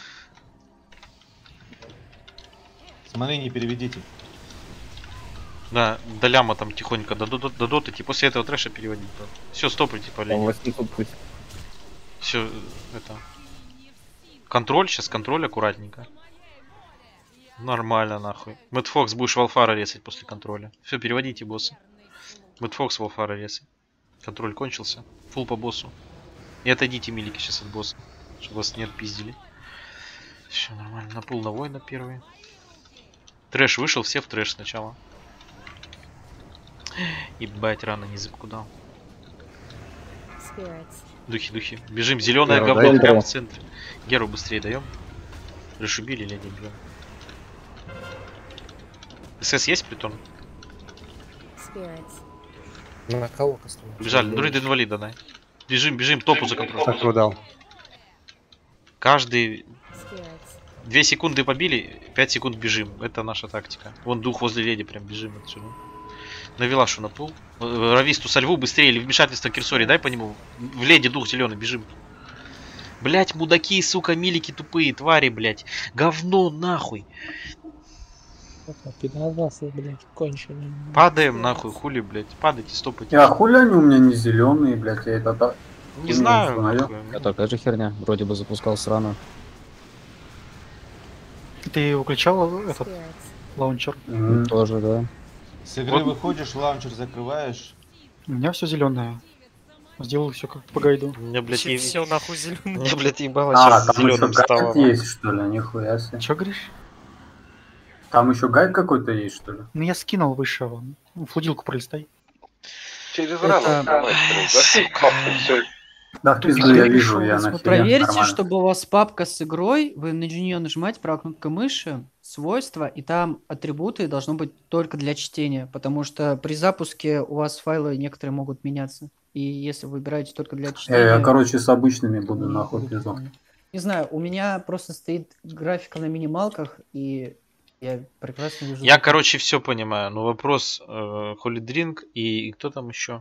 Смотри, не переведите. Да, до ляма там тихонько, до, до, до доты, и после этого трэша переводить. Все, стопайте по линии. Все, это... Контроль, сейчас контроль аккуратненько. Нормально, нахуй. Мэтт Фокс, будешь Валфара резать после контроля. Все, переводите, боссы. Мэтт Фокс, Валфара резать. Контроль кончился. Фул по боссу. И отойдите, милики, сейчас от босса. Чтобы вас не отпиздили. Все нормально. На пул на воина первый. Трэш вышел, все в трэш сначала. Ебать, рано не закудал. Духи, духи. Бежим, зеленое Геру, говно дай прямо Геру. в центре. Геру быстрее даем. Решубили, леди, бьем. СС есть притон? На кого кастом? Бежали, друид инвалида, дай. Бежим, бежим, топу за контроль. Так выдал. Каждый... Две секунды побили, пять секунд бежим. Это наша тактика. Вон дух возле леди, прям бежим отсюда. Навела что на пул. Рависту со льву быстрее или вмешательство Кирсори, дай по нему. В леди дух зеленый, бежим. Блять, мудаки, сука, милики тупые, твари, блять. Говно, нахуй. Пидорасы, блядь, конченые. Падаем, нахуй, хули, блять. Падайте, стопайте. А хули они у меня не зеленые, блядь, я это так... Не знаю, нахуй. А такая же херня. Вроде бы запускал срано. Ты выключал этот лаунчер? Мгм. Тоже, да. С игры выходишь, лаунчер закрываешь. У меня все зеленое. Сделал все как по гайду. У меня, блядь, е- Все нахуй зеленый. Мне, блядь, ебало А, сейчас там еще зеленым гайд стало. есть, что ли? Нихуя себе. Че говоришь? Там еще гайд какой-то есть, что ли? Ну я скинул выше. вон. Ну, флудилку пролистай. Через Это- рану открывать, блядь. Да, всё. Да, в пизду я вижу, я на Вы хере, проверьте, нормально. чтобы у вас папка с игрой, вы на нее нажимаете правой кнопкой мыши, свойства, и там атрибуты должно быть только для чтения, потому что при запуске у вас файлы некоторые могут меняться. И если вы выбираете только для Я, чтения... я, короче, с обычными буду нахуй пизду. Не знаю, у меня просто стоит графика на минималках, и я прекрасно вижу... Я, короче, все понимаю. Но вопрос э, Holy Drink и, и кто там еще?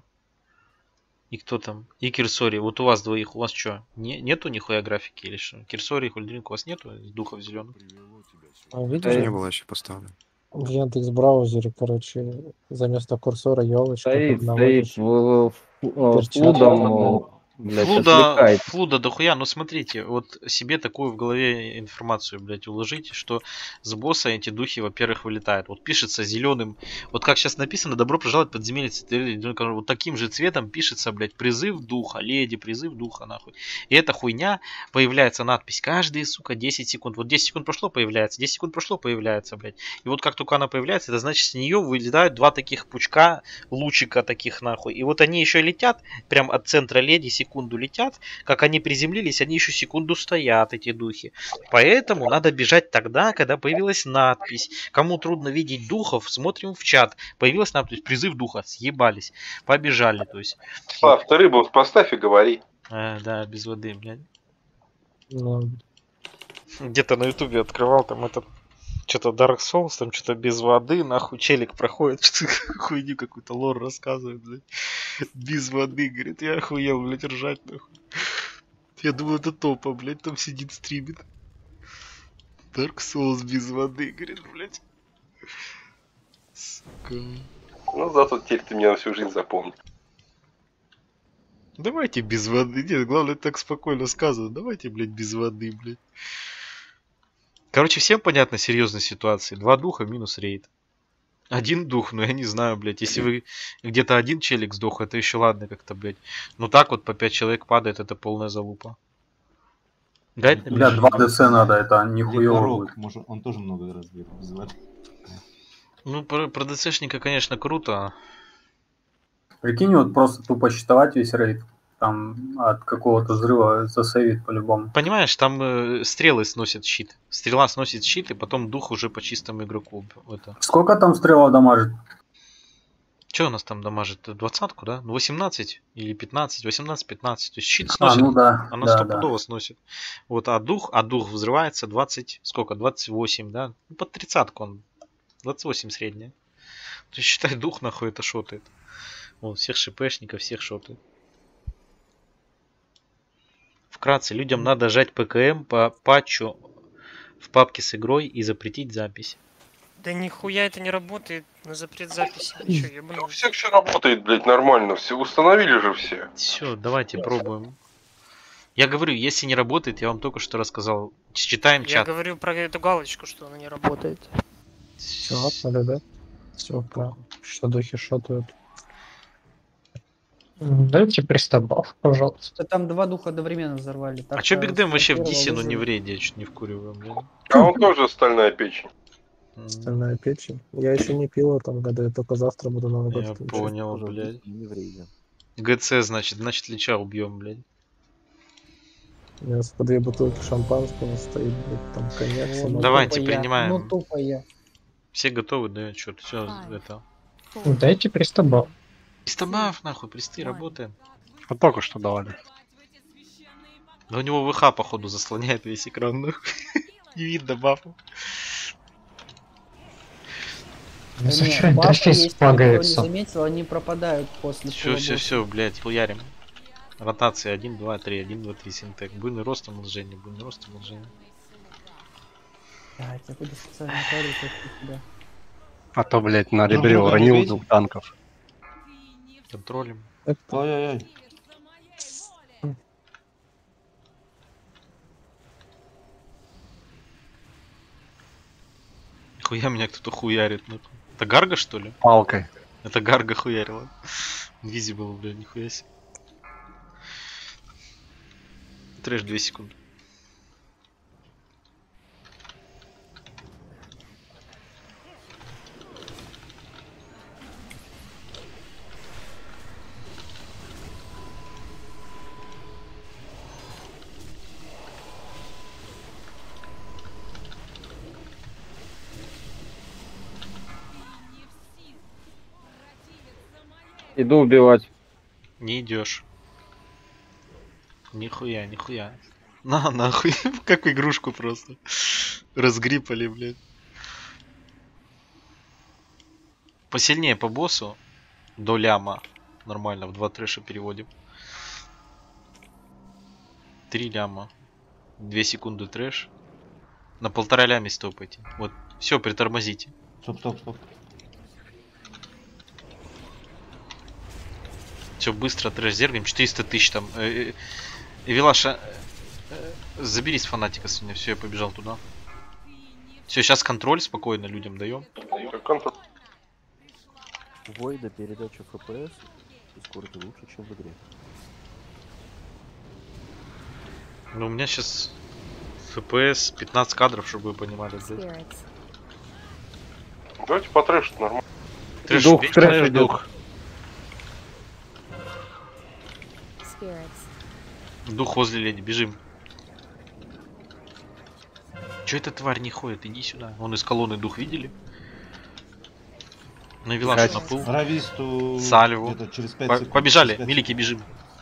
И кто там? И Кирсори. Вот у вас двоих, у вас что? Не, нету нихуя графики или что? Кирсори и Holy Drink у вас нету? Из духов зеленых? А Да видишь, не было еще поставлен. в Яндекс браузере, короче, за место курсора елочка. Стоит, стоит, в- в- в- флудом, блядь, Флуда, отвлекает. флуда дохуя, ну смотрите, вот себе такую в голове информацию, блядь, уложите, что с босса эти духи, во-первых, вылетают. Вот пишется зеленым, вот как сейчас написано, добро пожаловать в подземелье Цитадели. Вот таким же цветом пишется, блядь, призыв духа, леди, призыв духа, нахуй. И эта хуйня, появляется надпись каждые, сука, десять секунд. Вот десять секунд прошло, появляется, десять секунд прошло, появляется, блядь. И вот как только она появляется, это значит, с нее вылетают два таких пучка, лучика таких, нахуй. И вот они еще летят, прям от центра леди, секунду летят, как они приземлились, они еще секунду стоят, эти духи. Поэтому надо бежать тогда, когда появилась надпись. Кому трудно видеть духов, смотрим в чат. Появилась надпись «Призыв духа». Съебались. Побежали, то есть. Слав, ты рыбу поставь и говори. А, да, без воды, блядь. Ну, Где-то на ютубе открывал там этот что-то Dark Souls, там что-то без воды, нахуй челик проходит, что-то хуйню какую-то лор рассказывает, блядь. Без воды, говорит, я охуел, блядь, ржать, нахуй. Я думал, это топа, блядь, там сидит, стримит. Dark Souls без воды, говорит, блядь. Сука. Ну, зато теперь ты меня на всю жизнь запомни. Давайте без воды. Нет, главное так спокойно сказано. Давайте, блядь, без воды, блядь. Короче, всем понятна серьезность ситуации. Два духа минус рейд. Один дух, ну я не знаю, блядь. Если вы где-то один челик сдох, это еще ладно как-то, блядь. Но так вот по пять человек падает, это полная залупа. Гайд Бля, два ДС надо, это нихуево Лекарок, будет. может, он тоже много раз бегал без воды. Ну, про, про ДЦшника, конечно, круто. Прикинь, вот просто тупо считать весь рейд. Там от какого-то взрыва засейвит по-любому. Понимаешь, там э, стрелы сносят щит. Стрела сносит щит, и потом дух уже по чистому игроку. Это. Сколько там стрела дамажит? Что у нас там дамажит? Двадцатку, да? Ну, восемнадцать или пятнадцать, восемнадцать-пятнадцать. То есть щит А, сносит. ну да, Она да, стопудово сносит. Вот, а дух, а дух взрывается двадцать, сколько? двадцать восемь, да? Ну, под тридцатку он. двадцать восемь средняя. То есть, считай, дух нахуй это шотает. Вон, всех шипешников, всех шотает. Вкратце, людям надо жать ПКМ по патчу в папке с игрой и запретить запись. Да нихуя это не работает на запрет записи. Чё, ебаный? У всех все работает, блядь, нормально. Все установили же все. Все, давайте пробуем. Я говорю, если не работает, я вам только что рассказал. Читаем Я чат. говорю про эту галочку, что она не работает. Все, апнули, да? Все, прям. Что духи шотают. Дайте пристабав, пожалуйста. Там два духа одновременно взорвали. А так чё что Биг Дэм вообще в первого Дисину не выжили. в рейде? Я чуть не вкуриваю, блин. А он тоже стальная печень. Стальная печень. Я еще не пил в этом году, я только завтра буду Новый год Я встречать. понял, Тоже в блядь. Дисне, не в рейде. ГЦ, значит, значит Лича убьем, блядь. У меня по две бутылки шампанского стоит, блядь, там коньяк. Ну, самогон. Давайте тупо я. принимаем. Ну тупо я. Все готовы, да? Что-то все это. Дайте пристабав. Пристабав, нахуй, присты, работаем. Вот только что давали. Да у него ВХ, походу, заслоняет весь экран, нахуй. Не видно бафу. Ну, Да зачем нет, бафы, дальше если никто не спагается? заметил, они пропадают после Все, фула все, босса. все, блядь, хуярим. Ротация один, два, три, один, два, три, синтек. Буйный рост, омоложение, буйный рост, омоложение. Блядь, я буду специально говорить тебя. А то, блядь, на Друг ребре друга не уронил бейте. двух танков. Контролем. Ой-ой-ой. Хуя меня кто-то хуярит, нахуй. Это Гарга, что ли? Палкой. Это Гарга хуярила. Визи было, блядь, нихуя себе. Трэш две секунды. Иду убивать. Не идешь. Нихуя, нихуя. На, нахуй. Как игрушку просто. Разгрипали, блядь. Посильнее по боссу. До ляма. Нормально, в два трэша переводим. Три ляма. Две секунды трэш. На полтора ляме стопайте. Вот. Все, притормозите. Стоп, стоп, стоп. Все, быстро трэш зергаем. четыреста тысяч там. Э, э, Вилаша, э, забери с фанатика сегодня. Все, я побежал туда. Все, сейчас контроль спокойно людям даем. У Войда передача эф пи эс и скорость лучше, чем в игре. Ну, у меня сейчас эф пи эс пятнадцать кадров, чтобы вы понимали, блядь. Давайте по трэшу нормально. Трэш, Дух, бей, трэш трэш, идет. дух. Дух возле леди, бежим. Че эта тварь не ходит? Иди сюда. Вон из колонны дух видели? Навела на пул. Рависту Сальву. где-то через пять По- секунд, Побежали, через пять милики, бежим.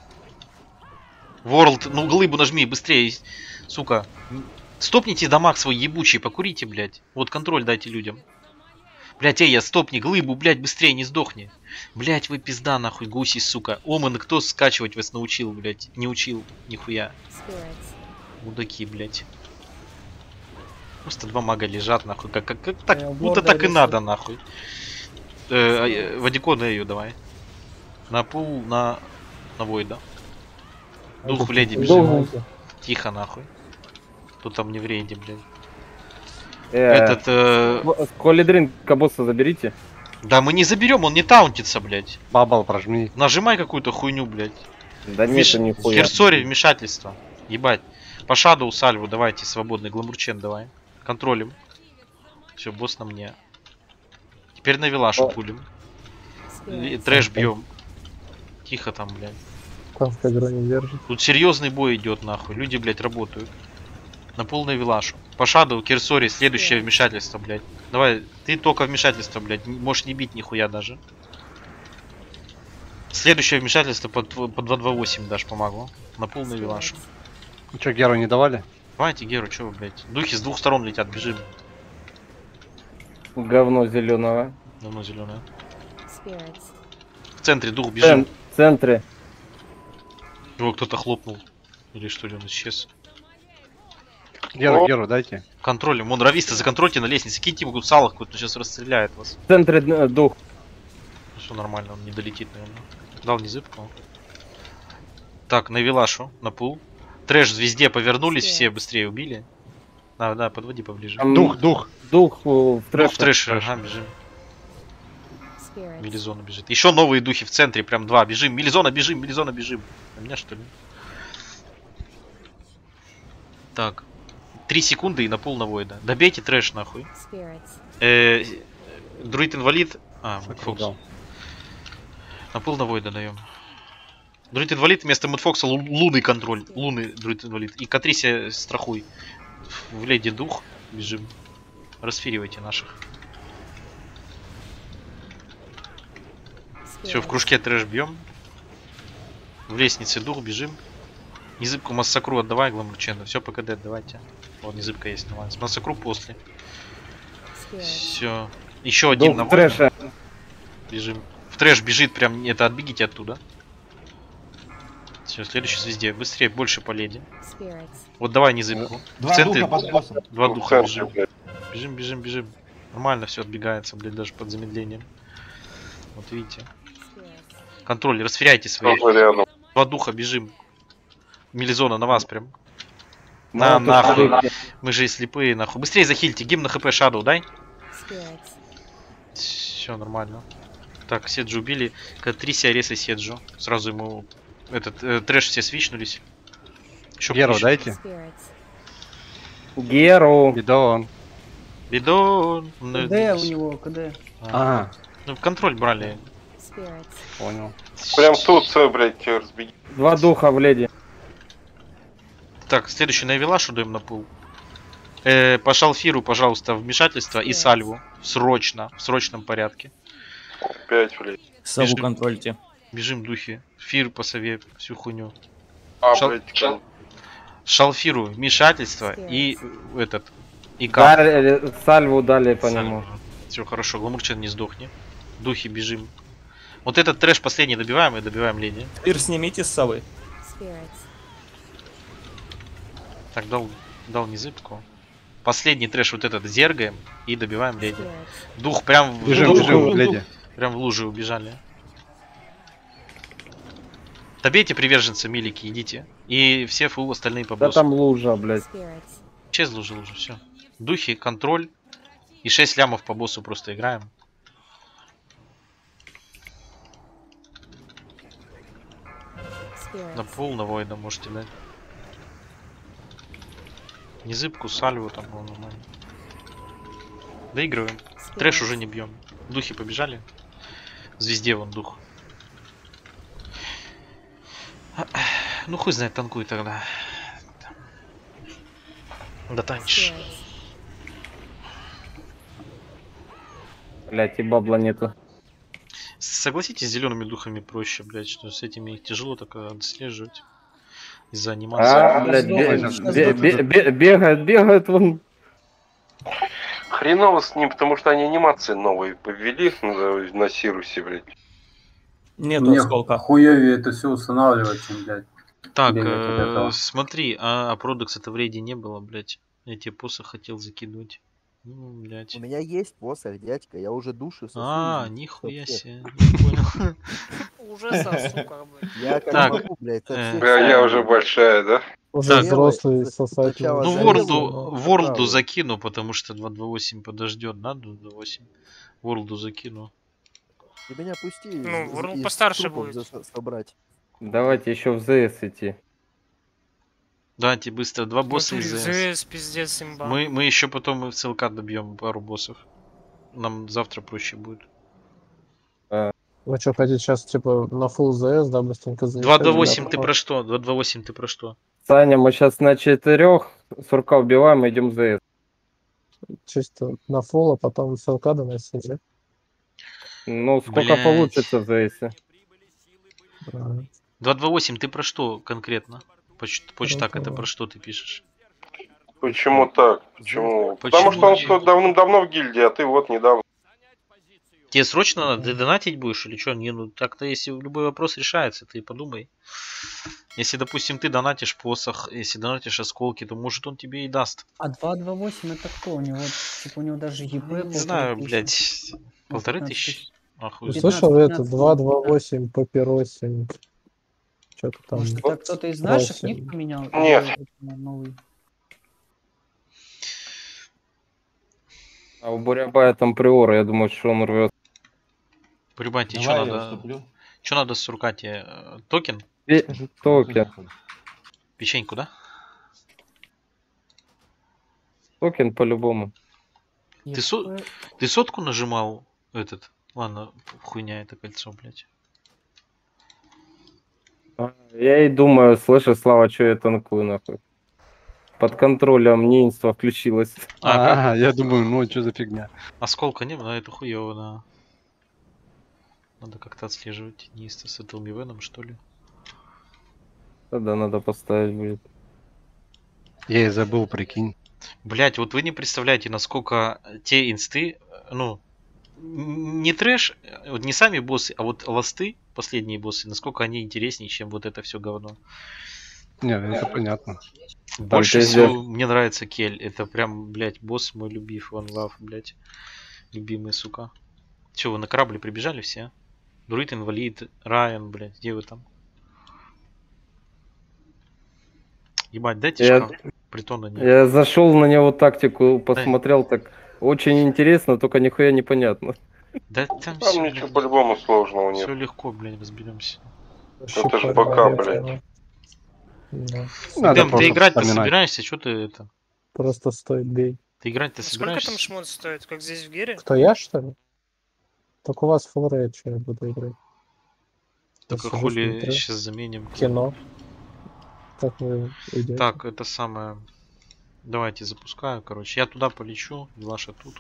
Ворлд, ну глыбу нажми, быстрее, сука. Стопните дамаг свой ебучий, покурите, блядь. Вот контроль дайте людям. Блядь, эй, я стопни глыбу, блядь, быстрее, не сдохни. Блядь, вы пизда, нахуй, гуси, сука. Омен, кто скачивать вас научил, блядь? Не учил, нихуя. Мудаки, блядь. Просто два мага лежат, нахуй. Как, как, как так, Э, будто Ворда так и рисует. надо, нахуй. Э, э, Вадико, на ее давай. На пул, на... На Войда. Дух в леди бежим. Дух. Тихо, нахуй. Тут там не в рейде, блядь. Э, Этот, э, в- Колидринка босса заберите. Да мы не заберем, он не таунтится, блядь. Бабл прожми. Нажимай какую-то хуйню, блядь. Да нет, Вмеш- нихуя. Херсори вмешательство. Ебать. По шаду сальву давайте, свободный. Гламурчен давай. Контролем. Все, босс на мне. Теперь на Вилашу О. пулим. И трэш бьем. Тихо там, блядь. Танк игру не держит. Тут серьезный бой идет, нахуй. Люди, блядь, работают. На полную Вилашу. По шаду, Кирсори, следующее вмешательство, блядь. Давай, ты только вмешательство, блядь. не- Можешь не бить нихуя даже. Следующее вмешательство по, тв- по два два восемь дашь помогу. На полную Вилашу. Ну что, Геру не давали? Давайте, Геру, чё вы, блядь. Духи с двух сторон летят, бежим. Говно зеленого. Давно зеленое. В центре дух, бежим. В центре. Его кто-то хлопнул. Или что ли, он исчез. Геру, Геру, дайте. Контролем. Вон, рависты, законтрольте на лестнице. Киньте ему салах какой-то, сейчас расстреляет вас. В центре э, дух. Все нормально, он не долетит, наверное. Дал незыбку. Так, на Вилашу, на пул. Трэш в звезде повернулись, все быстрее убили. Да, да, подводи поближе. Там Дух, дух. Дух э, в Дух трэше. в трэше, ага, бежим. Мелизона бежит. Еще новые духи в центре, прям два. Бежим, Мелизона бежим, Мелизона бежим. На меня что ли? Так. Три секунды и на пол на Войда. Добейте трэш нахуй. Э, друид инвалид. А, Мэтфокс. На пол на Войда даем. Друид инвалид вместо Мэтфокса лу лунный контроль. Лунный друид инвалид. И Катрисия страхуй. В леди дух. Бежим. Расфиривайте наших. Все, в кружке трэш бьем. В лестнице дух бежим. Незыбку массакру отдавай, гламурченду. Все, ПКД отдавайте. Вот незыбка есть на вас. Массакру после. Все. Еще один на трэша. Бежим. В трэш бежит, прям это отбегите оттуда. Все, следующий звезде. Быстрее, больше по леди. Вот давай незыбку. Два в центре духа под боссом. два В духа центре, бежим. блядь. Бежим, бежим, бежим. Нормально все отбегается, блядь, даже под замедлением. Вот видите. Контроль, расферяйте свои. Тоже рядом. Два духа бежим. Мелизона на вас прям. Ну, На, тут нахуй. слепые. Мы же и слепые, нахуй. Быстрее захильте. Гимн на хп Shadow, дай. Все нормально. Так, Седжу убили. Катрисия, Ареса, Седжу. Сразу ему этот э, трэш все свичнулись. Еще Геру дайте. Геру. Бидон. Бидон. Ну, КД у него, КД. а. Ну, контроль брали. Понял. Прям тут, э, блядь, разбеги. Два духа в леди. Так, следующий на Вилашу даем на пул. Э, по Шалфиру, пожалуйста, вмешательство и Сальву. Срочно, в срочном порядке. Пять, блядь. Саву Бежим. контрольте. Бежим, духи. Фир по сове, всю хуйню. А, Шал- блядь, кон- Шалфиру, вмешательство и э, этот. И кап. Дали, сальву дали по нему. Все хорошо, Гламурчен не сдохни. Духи, бежим. Вот этот трэш последний добиваем и добиваем леди. Спир снимите с совы. Так, дал, дал незыбку. Последний трэш вот этот зергаем и добиваем леди. Дух прям в Бежим, дух- бежим, в леди. Прям в лужи убежали. Добейте приверженца, милики, идите. И все фул остальные по Да боссу. там лужа, блядь. Чез лужа, лужа, все. Духи, контроль. И шесть лямов по боссу просто играем. На пол, на Войда можете дать. Незыбку, сальву там, ну, нормально. Доигрываем. Трэш уже не бьем. Духи побежали. Звезде вон дух. Ну хуй знает, танкуй тогда. Да танчишь. Блять, и бабла нету. Согласитесь, с зелеными духами проще, блять, что с этими их тяжело так отслеживать. Из-за анимации. А, блядь, бе- бе- бе- бе- бегают, бегают вон. Хреново с ним, потому что они анимации новые повели на, на Сирусе, блядь. Нету Мне осколка. хуёвее это все устанавливать, чем, блядь. Так, бегать от э, этого. смотри, а, а Продекс это в рейде не было, блять. Я тебе посох хотел закинуть. Ну, блять. У меня есть посох, дядька, я уже души сосу. А, из них нихуя вообще. себе. Не понял. Уже сосука, блядь. Я как Так, могу, блядь, со э, всех Бля, я сторон. уже большая, да? Уже Так. взрослый сосать. Сначала Ну, залезу, Ворлду, но Ворлду правда. закину, потому что два два восемь подождет, да, два два восемь. Ворлду закину. Ты меня пусти. Ну, из- Ворл из постарше трупов будет. за- собрать. Давайте еще в ЗС идти. Давайте быстро, два босса из ЗС. ЗС, пиздец, имба. Мы, мы еще потом и в ЦЛК добьем пару боссов. Нам завтра проще будет. Вы что, хотите сейчас, типа, на full ЗС, да, быстренько завершать? два два восемь Да, ты про что? два два восемь ты про что? Саня, мы сейчас на четырех, сурка убиваем и идем в ЗС. Чисто на full, а потом СЛК доносить. Ну, сколько Блядь. получится в ЗС? два два восемь ты про что конкретно? Поч- Почтак, это Про- про что ты пишешь? Почему так? Почему? Почему? Потому что он что, давным-давно в гильдии, а ты вот недавно. Тебе срочно надо? Ты донатить будешь или что? Не, ну так-то если любой вопрос решается, ты подумай. Если, допустим, ты донатишь посох, если донатишь осколки, то может он тебе и даст. А два два восемь это кто? У него, типа, у него даже ЕП Не знаю, блядь, полторы тысячи. Охуй. Ты слышал это два два восемь папиросин? Что-то там. Может, это кто-то из наших просим. ник поменял? Нет. Или это новый? А у Бурябая там приора, я думаю, что он рвет. Прибать, тебе Давай что я надо? уступлю. Что надо суркать тебе? Э, Токен? Пе- Токен. Печеньку, да? Токен по-любому. Ты, со- ты сотку нажимал этот? Ладно, хуйня это кольцо, блядь. А, Я и думаю, слышишь, Слава, что я танкую нахуй. Под контролем неинство включилось. А, А, я думаю, ну что за фигня. Осколка не было, это хуёво, да. Надо как-то отслеживать неисто с этим ивеном, что ли. Тогда надо поставить будет. Я и забыл, прикинь. Блять, вот вы не представляете, насколько те инсты, ну, н- не трэш, вот не сами боссы, а вот ласты, последние боссы, насколько они интереснее, чем вот это все говно. Не, это понятно. Больше ты всего здесь- мне нравится Кель. Это прям, блять, босс мой любив, One Love, блять. Любимый, сука. Че, вы на корабле прибежали все? Друид, инвалид, Райан, блять, где вы там? Ебать, дайте Я- шкаф. Притона нет. Я зашел на него тактику, посмотрел, так очень интересно, только нихуя непонятно. Да там Там все, ничего по-любому сложного нет. все легко, блядь, разберемся. Это ж БК, блядь. Да. Надо Дэм, ты просто играть-то вспоминать. собираешься? Что ты это? Просто стоит бей. Ты играть-то Сколько там собираешься? шмот стоит, как здесь в Гере? Кто, я, что ли? Так у вас фулрейд, что я буду играть. Только сижу, хули смотрю. сейчас заменим. Кино. Как вы идете? Так, это самое. Давайте запускаю, короче. Я туда полечу, Влаша тут.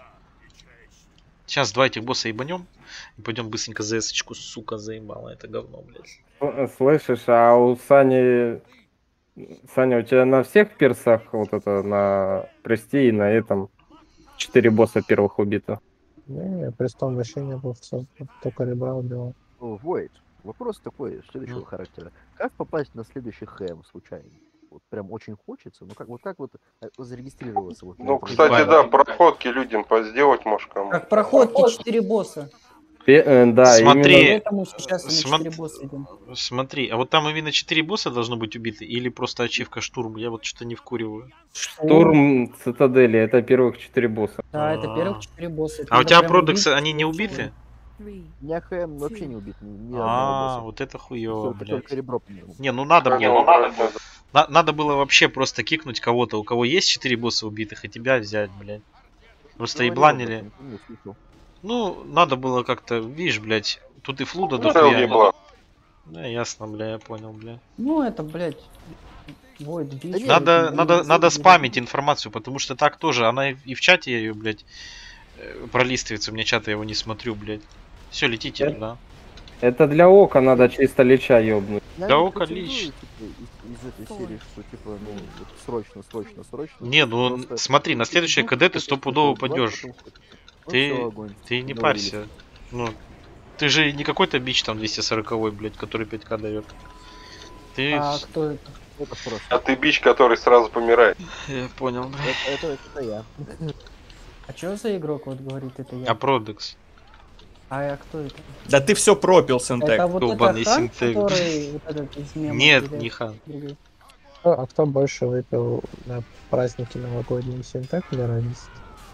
Сейчас два этих босса ебанем. И пойдем быстренько за эсочку, сука, заебало это говно, блядь. Э, Слышишь, а у Сани... Саня, у тебя на всех персах вот это, на Прести и на этом четыре босса первых убито? Не, престом вообще не был, всё, только ребра убивал. О, Войд, вопрос такой, следующего характера. Как попасть на следующий хэм случайно? Вот прям очень хочется, ну как вот как вот э, зарегистрироваться? Вот, на Ну, этом кстати, сайте? да, проходки людям позделать, может, кому. Как проходки четыре босса. Пе- э, да, Смотри. именно... Поэтому сейчас на Смо- четыре босса идем. Смотри, а вот там именно четыре босса должно быть убиты или просто ачивка штурм? Я вот что-то не вкуриваю. Штурм Цитадели, это первых четыре босса. Да, это А. первых четыре босса. Это А у надо тебя прям продексы, убить. они не убиты? У меня хэм вообще не убит ни, ни одного А, босса. вот это хуёво, Только- блядь. только ребро помню. Не, ну надо Кстати, было. убрать надо. На- надо было вообще просто кикнуть кого-то, у кого есть четыре босса убитых, и тебя взять, блядь. Просто Говорил ебланили. об этом, не слышал. Ну, надо было как-то, видишь, блядь, тут и флуда Ну, дохуя. ебла. Да, ясно, бля, я понял, бля. Ну, это, блядь, Войд, бич. Надо, блядь, надо, блядь, надо блядь. спамить информацию, потому что так тоже, она и и в чате ее, блядь, э, пролистывается, у меня чата я его не смотрю, блядь. Все, летите Э? туда. Это для ока надо чисто леча ёбнуть. Я Да не око претендую, лично. типа, из, из этой серии, что типа, ну, вот срочно, срочно, срочно. Не, ну Просто смотри, на следующее иду, КД ты кто-то стопудово что-то пойдешь. двадцать, потом что-то. Ну, Ты, всё, огонь, ты не договорились. парься. Ну, ты же не какой-то бич там двести сороковой, блядь, который пять ка дает. Ты... А кто это? Это просто. А ты бич, который сразу помирает. Я понял, бля. Это, это, это я. А что за игрок вот говорит это я? А Продекс? А я кто это? Да ты все пропил, Синтек. Это вот долбаный это хан, Синтек. который вот этот из мемов? Нет, или не хан. другой? А а кто больше выпил на праздники новогодние, Синтек или Равис?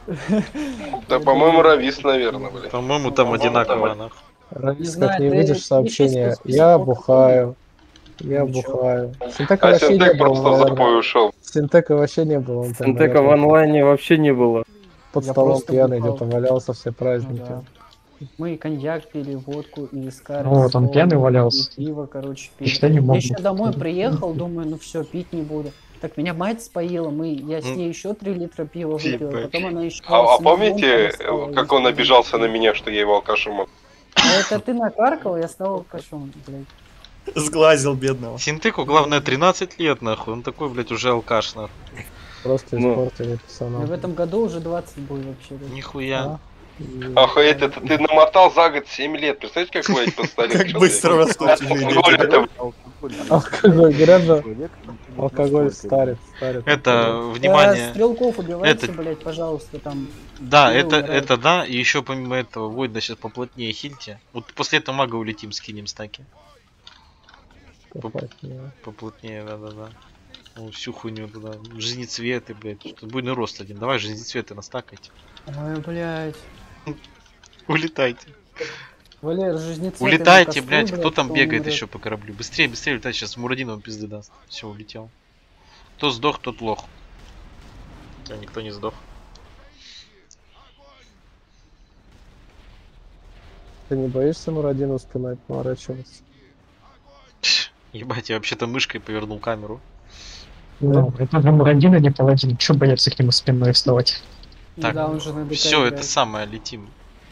Да, по-моему, Равис, наверное, блядь. По-моему, там одинаково, нахуй. Равис, знаю, как не ты видишь сообщение, перечисли список я сколько бухаю, я Ничего. бухаю. Синтека А вообще не Синтек было, просто в наверное. запой ушел. Синтека вообще не было. он там, Синтека в наверное, онлайне вообще не было. под Я столом просто пьяный бухал. где-то валялся все Ну праздники. да. Мы коньяк пили, водку и вискарь. Вот он пьяный валялся. И пиво, короче, пили. Что не мог Я еще быть. домой приехал, думаю, ну все, пить не буду. Так меня мать споила, мы, я с М. ней еще три литра пива выпил, Ебать. потом она еще... А, а с помните, лимоном э, как он обижался на меня, что я его алкашем? от- А это ты накаркал, я стал алкашом, блядь. Сглазил бедного. Синтеку, главное, тринадцать лет, нахуй. Он такой, блядь, уже алкаш, нахуй. Просто Ну. испортили Мне пацанам. в этом году уже двадцать будет вообще. да. Нихуя. А? Охуеть, это ты намотал за год семь лет. Представляете, как вы постарел? Как быстро растут люди. Алкоголь, говорят же, алкоголь старит, старит. Это, внимание. Стрелков убивайте, это- блять, пожалуйста, там. Да, Белый это, умирает. это да, и еще помимо этого, Войда сейчас поплотнее хильте. Вот после этого мага улетим, скинем стаки. Поплотнее. Поплотнее, да-да-да. Ну, всю хуйню туда. Жизнецветы, блядь. Тут буйный рост один. Давай жизнецветы настакайте. Ой, блядь. Улетайте. Валер, жизнецветы Улетайте, на костру, блядь. Кто там кто бегает умрет. еще по кораблю? Быстрее, быстрее улетайте. Сейчас Мурадинов пизды даст. Все, улетел. Кто сдох, тот лох. Да, никто не сдох. Ты не боишься Мурадину спинать, поворачиваться? Ебать, я вообще-то мышкой повернул камеру. Ну, это же Мурадин, а не паладин. Чё бояться к нему спиной вставать? Так, Да, он же на ДК все, играет. это самое, летим.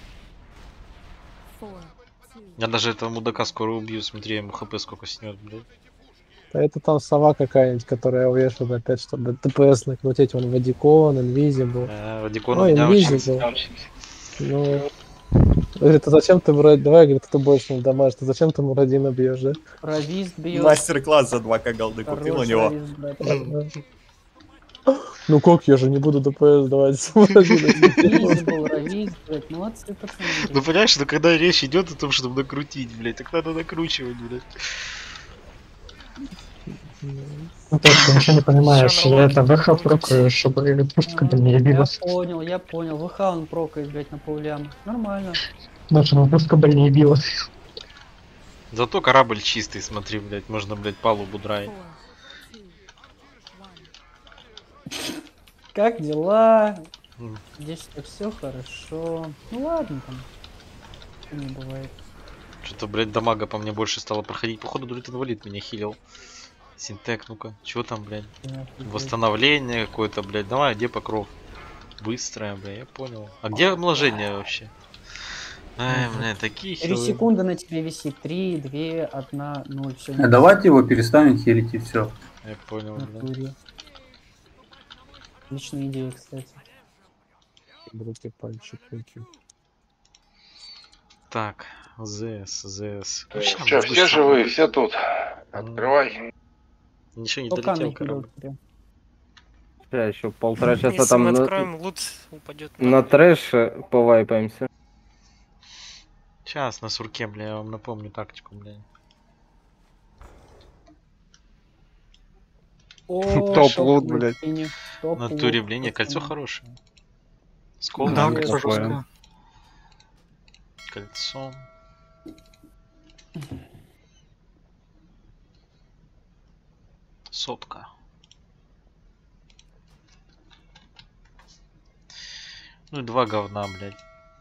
Я даже этого мудака скоро убью, смотри, ему хп сколько снет, блядь. Да это там сова какая-нибудь, которая увешана опять, чтобы ТПС накрутить. Он Вадикон, Инвизибл. А, Вадикон у Ой, меня Инвизибл. Ну, говорит, а зачем ты, Мурад... давай, говорит, ты больше не дамажишь, ты зачем ты Мурадина бьешь, да? Провист бьет. Мастер-класс за два к голды купил у Хороший него. провист, брат. Ну как, я же не буду ДПС давать с Мурадином. Провист, провист, блядь, молодцы, пацаны. Ну понимаешь, ну когда речь идет о том, чтобы накрутить, блядь, так надо накручивать, блядь. Ну так, ты ничего не понимаешь, я это ВХ прокаю, чтобы пушка бы не Я явилась. понял, я понял. ВХ он прокает, блядь, на полляма. Нормально. Даже на пушка бы не била. Зато корабль чистый, смотри, блядь, можно, блядь, палубу драить. Как дела? М. Здесь все хорошо. Ну ладно там. Не бывает. Что-то, блядь, дамага по мне больше стало проходить. Походу, Друид инвалид меня хилил. Синтек, ну-ка, чё там, блядь? Я офигеть. Восстановление какое-то, блядь. Давай, где покров? Быстрое, блядь, я понял. А где омоложение вообще? Ай, блядь, такие Три хилы. секунды на тебе висит. Три, две, одна, ноль. Все. А давайте его перестанем хилить и все. Я понял, блядь. Отличная идея, кстати. Руки, пальчики. Так, ЗС, ЗС. Че, все живые, все тут. Открывай. Ничего не Пока долетел нахилил корабль. прям. Я еще полтора часа Если там мы на, откроем, лут упадет. на трэше повайпаемся. Сейчас на сурке, бля, я вам напомню тактику, бля. О, Топ-лут, топ-лут, блядь. Фини. На Топ-лут, туре, блин, не, пацаны. кольцо хорошее. Скол, Да, блин, кольцо жесткое. кольцо. Сотка. Ну и два говна, блядь.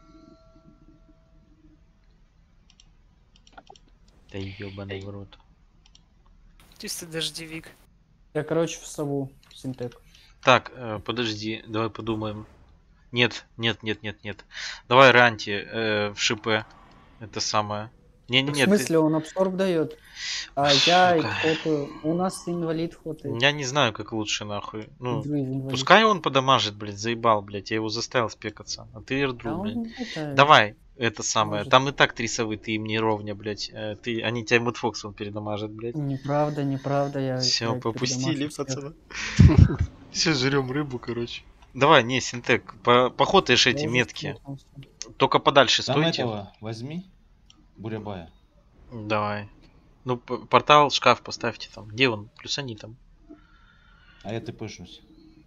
Да ебаный в рот. Чисто дождевик. Я, короче, в сову. Синтек. Так, э, подожди, давай подумаем. Нет, нет, нет, нет, нет. Давай Ранти э, в шипе. Это самое. Не, не, В нет. смысле, он абсорб дает? А я Сука. хотаю. У нас инвалид хотает. Я не знаю, как лучше, нахуй. Ну, Друид инвалид. пускай он подамажит, блядь, заебал, блядь. Я его заставил спекаться. А ты эрдру, Да он блядь. это- Давай, это самое. может. Там и так три совы, ты им не ровня, блядь. Э, Ты, они тебя Мэтфоксом передамажат, блядь. Неправда, неправда, я. Все, блядь, попустили, передамажу всех. пацаны. Все, жрем рыбу, короче. Давай, не, Синтек, по- похотаешь эти Я уже метки. спутался. Только подальше Там стойте. этого возьми. Бурябая. Давай. Ну, п- портал, шкаф поставьте там. Где он? Плюс они там. А я ты пышусь.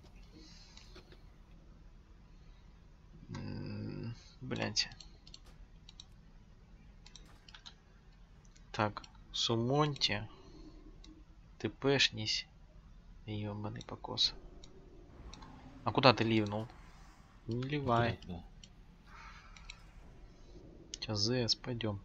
М, Блядь. Так, сумоньте. Ты пешнись. Ёбаный покос. А куда ты ливнул? Не ливай. Да. Сейчас ЗС, пойдем.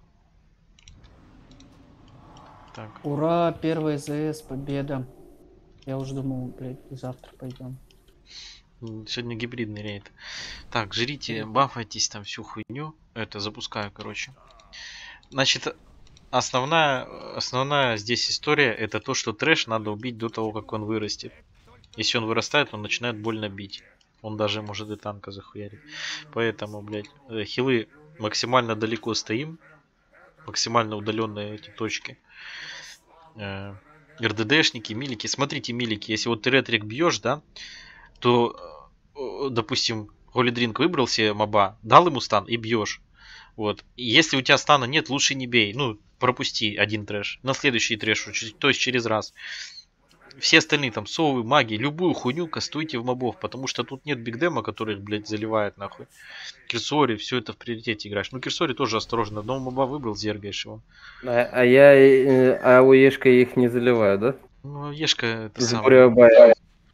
Так. Ура, первый ЗС, победа. Я уже думал, блядь, завтра пойдем. М, Сегодня гибридный рейд. Так, жрите, бафайтесь там всю хуйню. Это запускаю, короче. Значит, основная, основная здесь история это то, что трэш надо убить до того, как он вырастет. Если он вырастает, он начинает больно бить. Он даже может и танка захуярить. Поэтому, блядь, э, хилы максимально далеко стоим. Максимально удаленные эти точки. Э, РДДшники, милики. Смотрите, милики, если вот ты ретрик бьешь, да, то, э, допустим, Голидринг выбрал себе моба, дал ему стан и бьешь. Вот. И если у тебя стана нет, лучше не бей. Ну, пропусти один трэш. На следующий трэш, то есть через раз. Все остальные там совы, маги, любую хуйню кастуйте в мобов, потому что тут нет бигдема, который их, блядь, заливает нахуй. Кирсори, все это в приоритете играешь. Ну, Кирсори тоже осторожно. Одного моба выбрал, зергаешь его. А, а я, э, а у Ешка их не заливаю, да? Ну, Ешка это Из самое. Бурябая.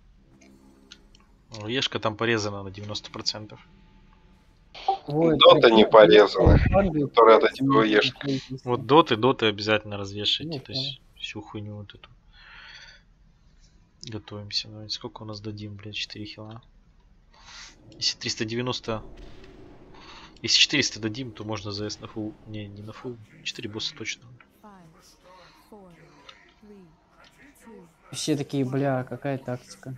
Ну, Ешка там порезана на девяносто процентов. Дота не порезана, которая от этих Ешки. Вот доты, доты обязательно развешайте. То есть всю хуйню вот эту. Готовимся. Давайте. Сколько у нас дадим, блядь, четыре хила? Если триста девяносто... Если четыреста дадим, то можно за эс на фул. Не, не на фул. четыре босса точно. Все такие, бля, какая тактика.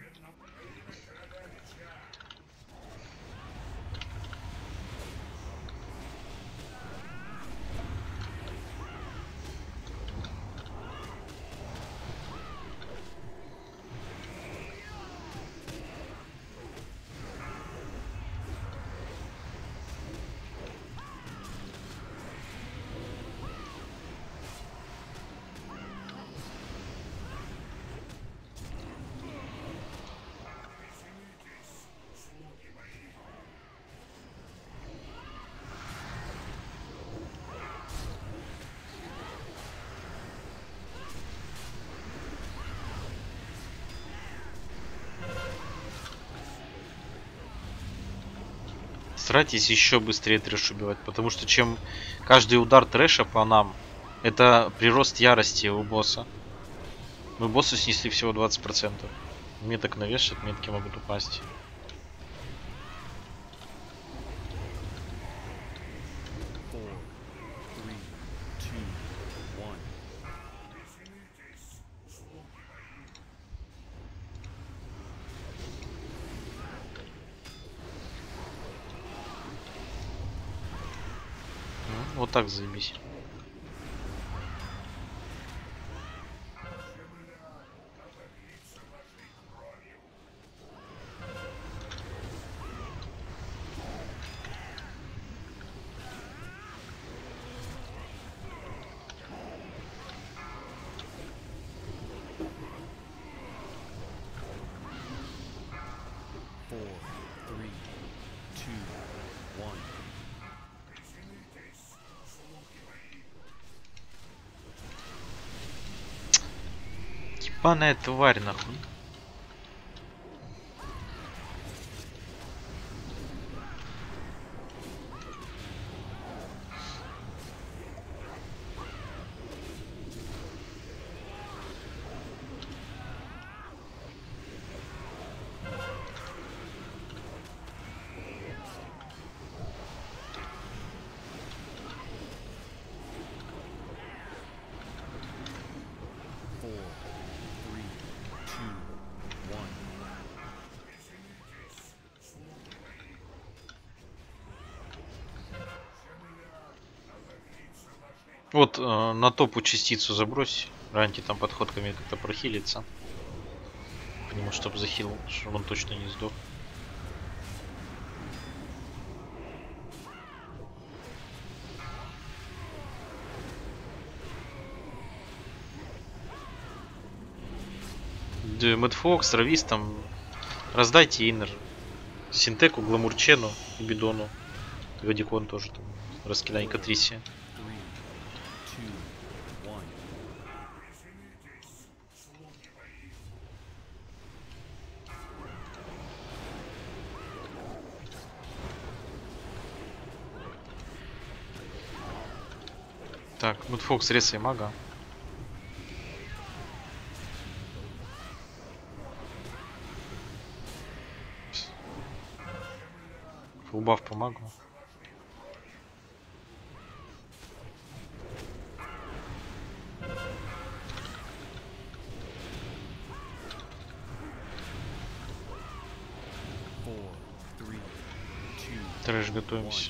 Старайтесь еще быстрее трэш убивать, потому что чем каждый удар трэша по нам, это прирост ярости у босса. Мы боссу снесли всего двадцать процентов. Меток навешать, метки могут упасть. Вот так заебись. Ебаная тварь, нахуй. Вот э, на топу частицу забрось. Раньте там подходками как-то прохилится. По нему, чтобы захилил, чтобы он точно не сдох. Мэтфокс, Равис там. Раздайте иннер. Синтеку, Гламурчену и Бидону. Гадикон тоже там. Раскидай Катрисия. Так, Мудфокс, ресай мага. Фулбаф по магу. Four, Трэш, готовимся.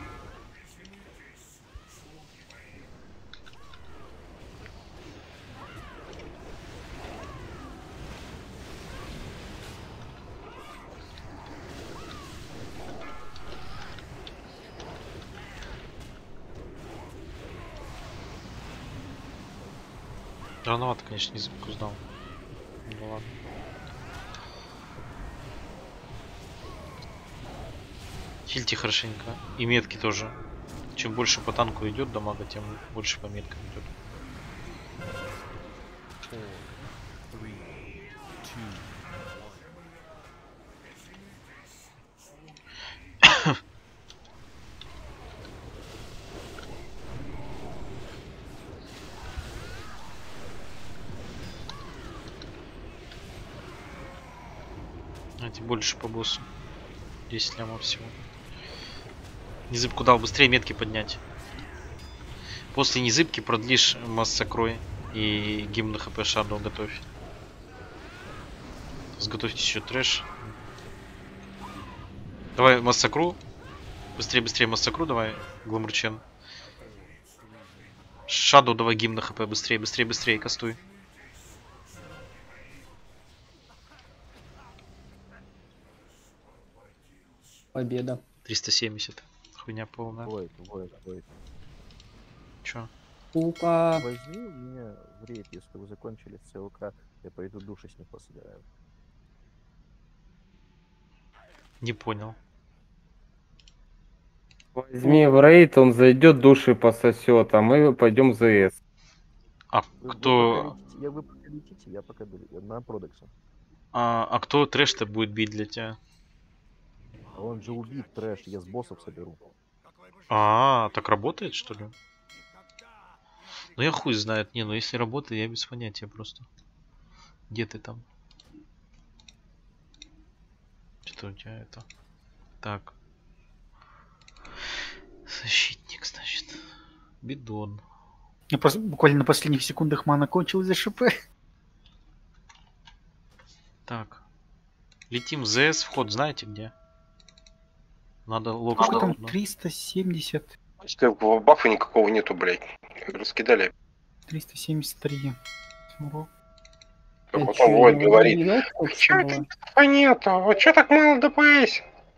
Рановато, конечно, не запуздал. Ну ладно. Хильте хорошенько. И метки тоже. Чем больше по танку идет дамага, тем больше по меткам идет. Давайте больше по боссу. десять лямов всего. Незыбку дал быстрее метки поднять. После незыбки продлишь массакрой и гимн хп Shadow готовь. Сготовьте еще трэш. Давай массакру. Быстрее, быстрее массакру давай, Гламурчен. Shadow давай гимн хп, быстрее, быстрее, быстрее кастуй. Победа. триста семьдесят. Хуйня полная. Войд, войд, войд. Чё? Тупо. Возьми мне в рейд, если вы закончили ЦЛК, я пойду души с них пособираю. Не понял. Возьми в рейд, он зайдет, души пососет, а мы пойдем в ЗС. А Вы- вы кто... пока летите- я вы пока летите, я пока ду- я на продекса. А, а кто трэш-то будет бить для тебя? А он же убит, трэш, я с боссов соберу. А, так работает, что ли? Ну я хуй знает. Не, ну если работает, я без понятия просто. Где ты там? Что у тебя это? Так. Защитник, значит. Бидон. Я просто буквально на последних секундах мана кончилась за ШП. Так. Летим в ЗС, вход знаете где? Надо лог. Сколько там? чтобы- триста семьдесят. Что, бафа никакого нету, блядь. Раскидали. триста семьдесят три. Смурок. А Это потом чё, Войд не говорит. елка только что была? А нету, а чё так мало ДПС?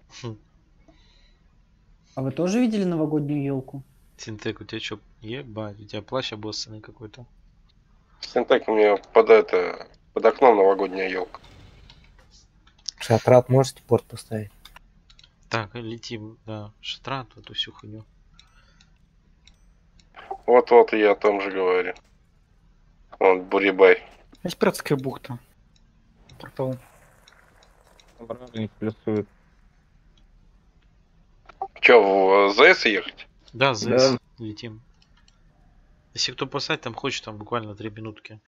А вы тоже видели новогоднюю елку? Синтек, у тебя что? Ебать, у тебя плащ обоссанный какой-то. Синтек у меня под это, под окном новогодняя елка. Шатрат можете порт поставить? Так, летим, да, шатрат, эту всю хуйню. Вот-вот я о том же говорю. Он Бурибай. Есть пиратская бухта. Портал. Бравник плюсует. Чё, в ЗС ехать? Да, ЗС, Да. летим. Если кто посадить там хочет, там буквально три минутки.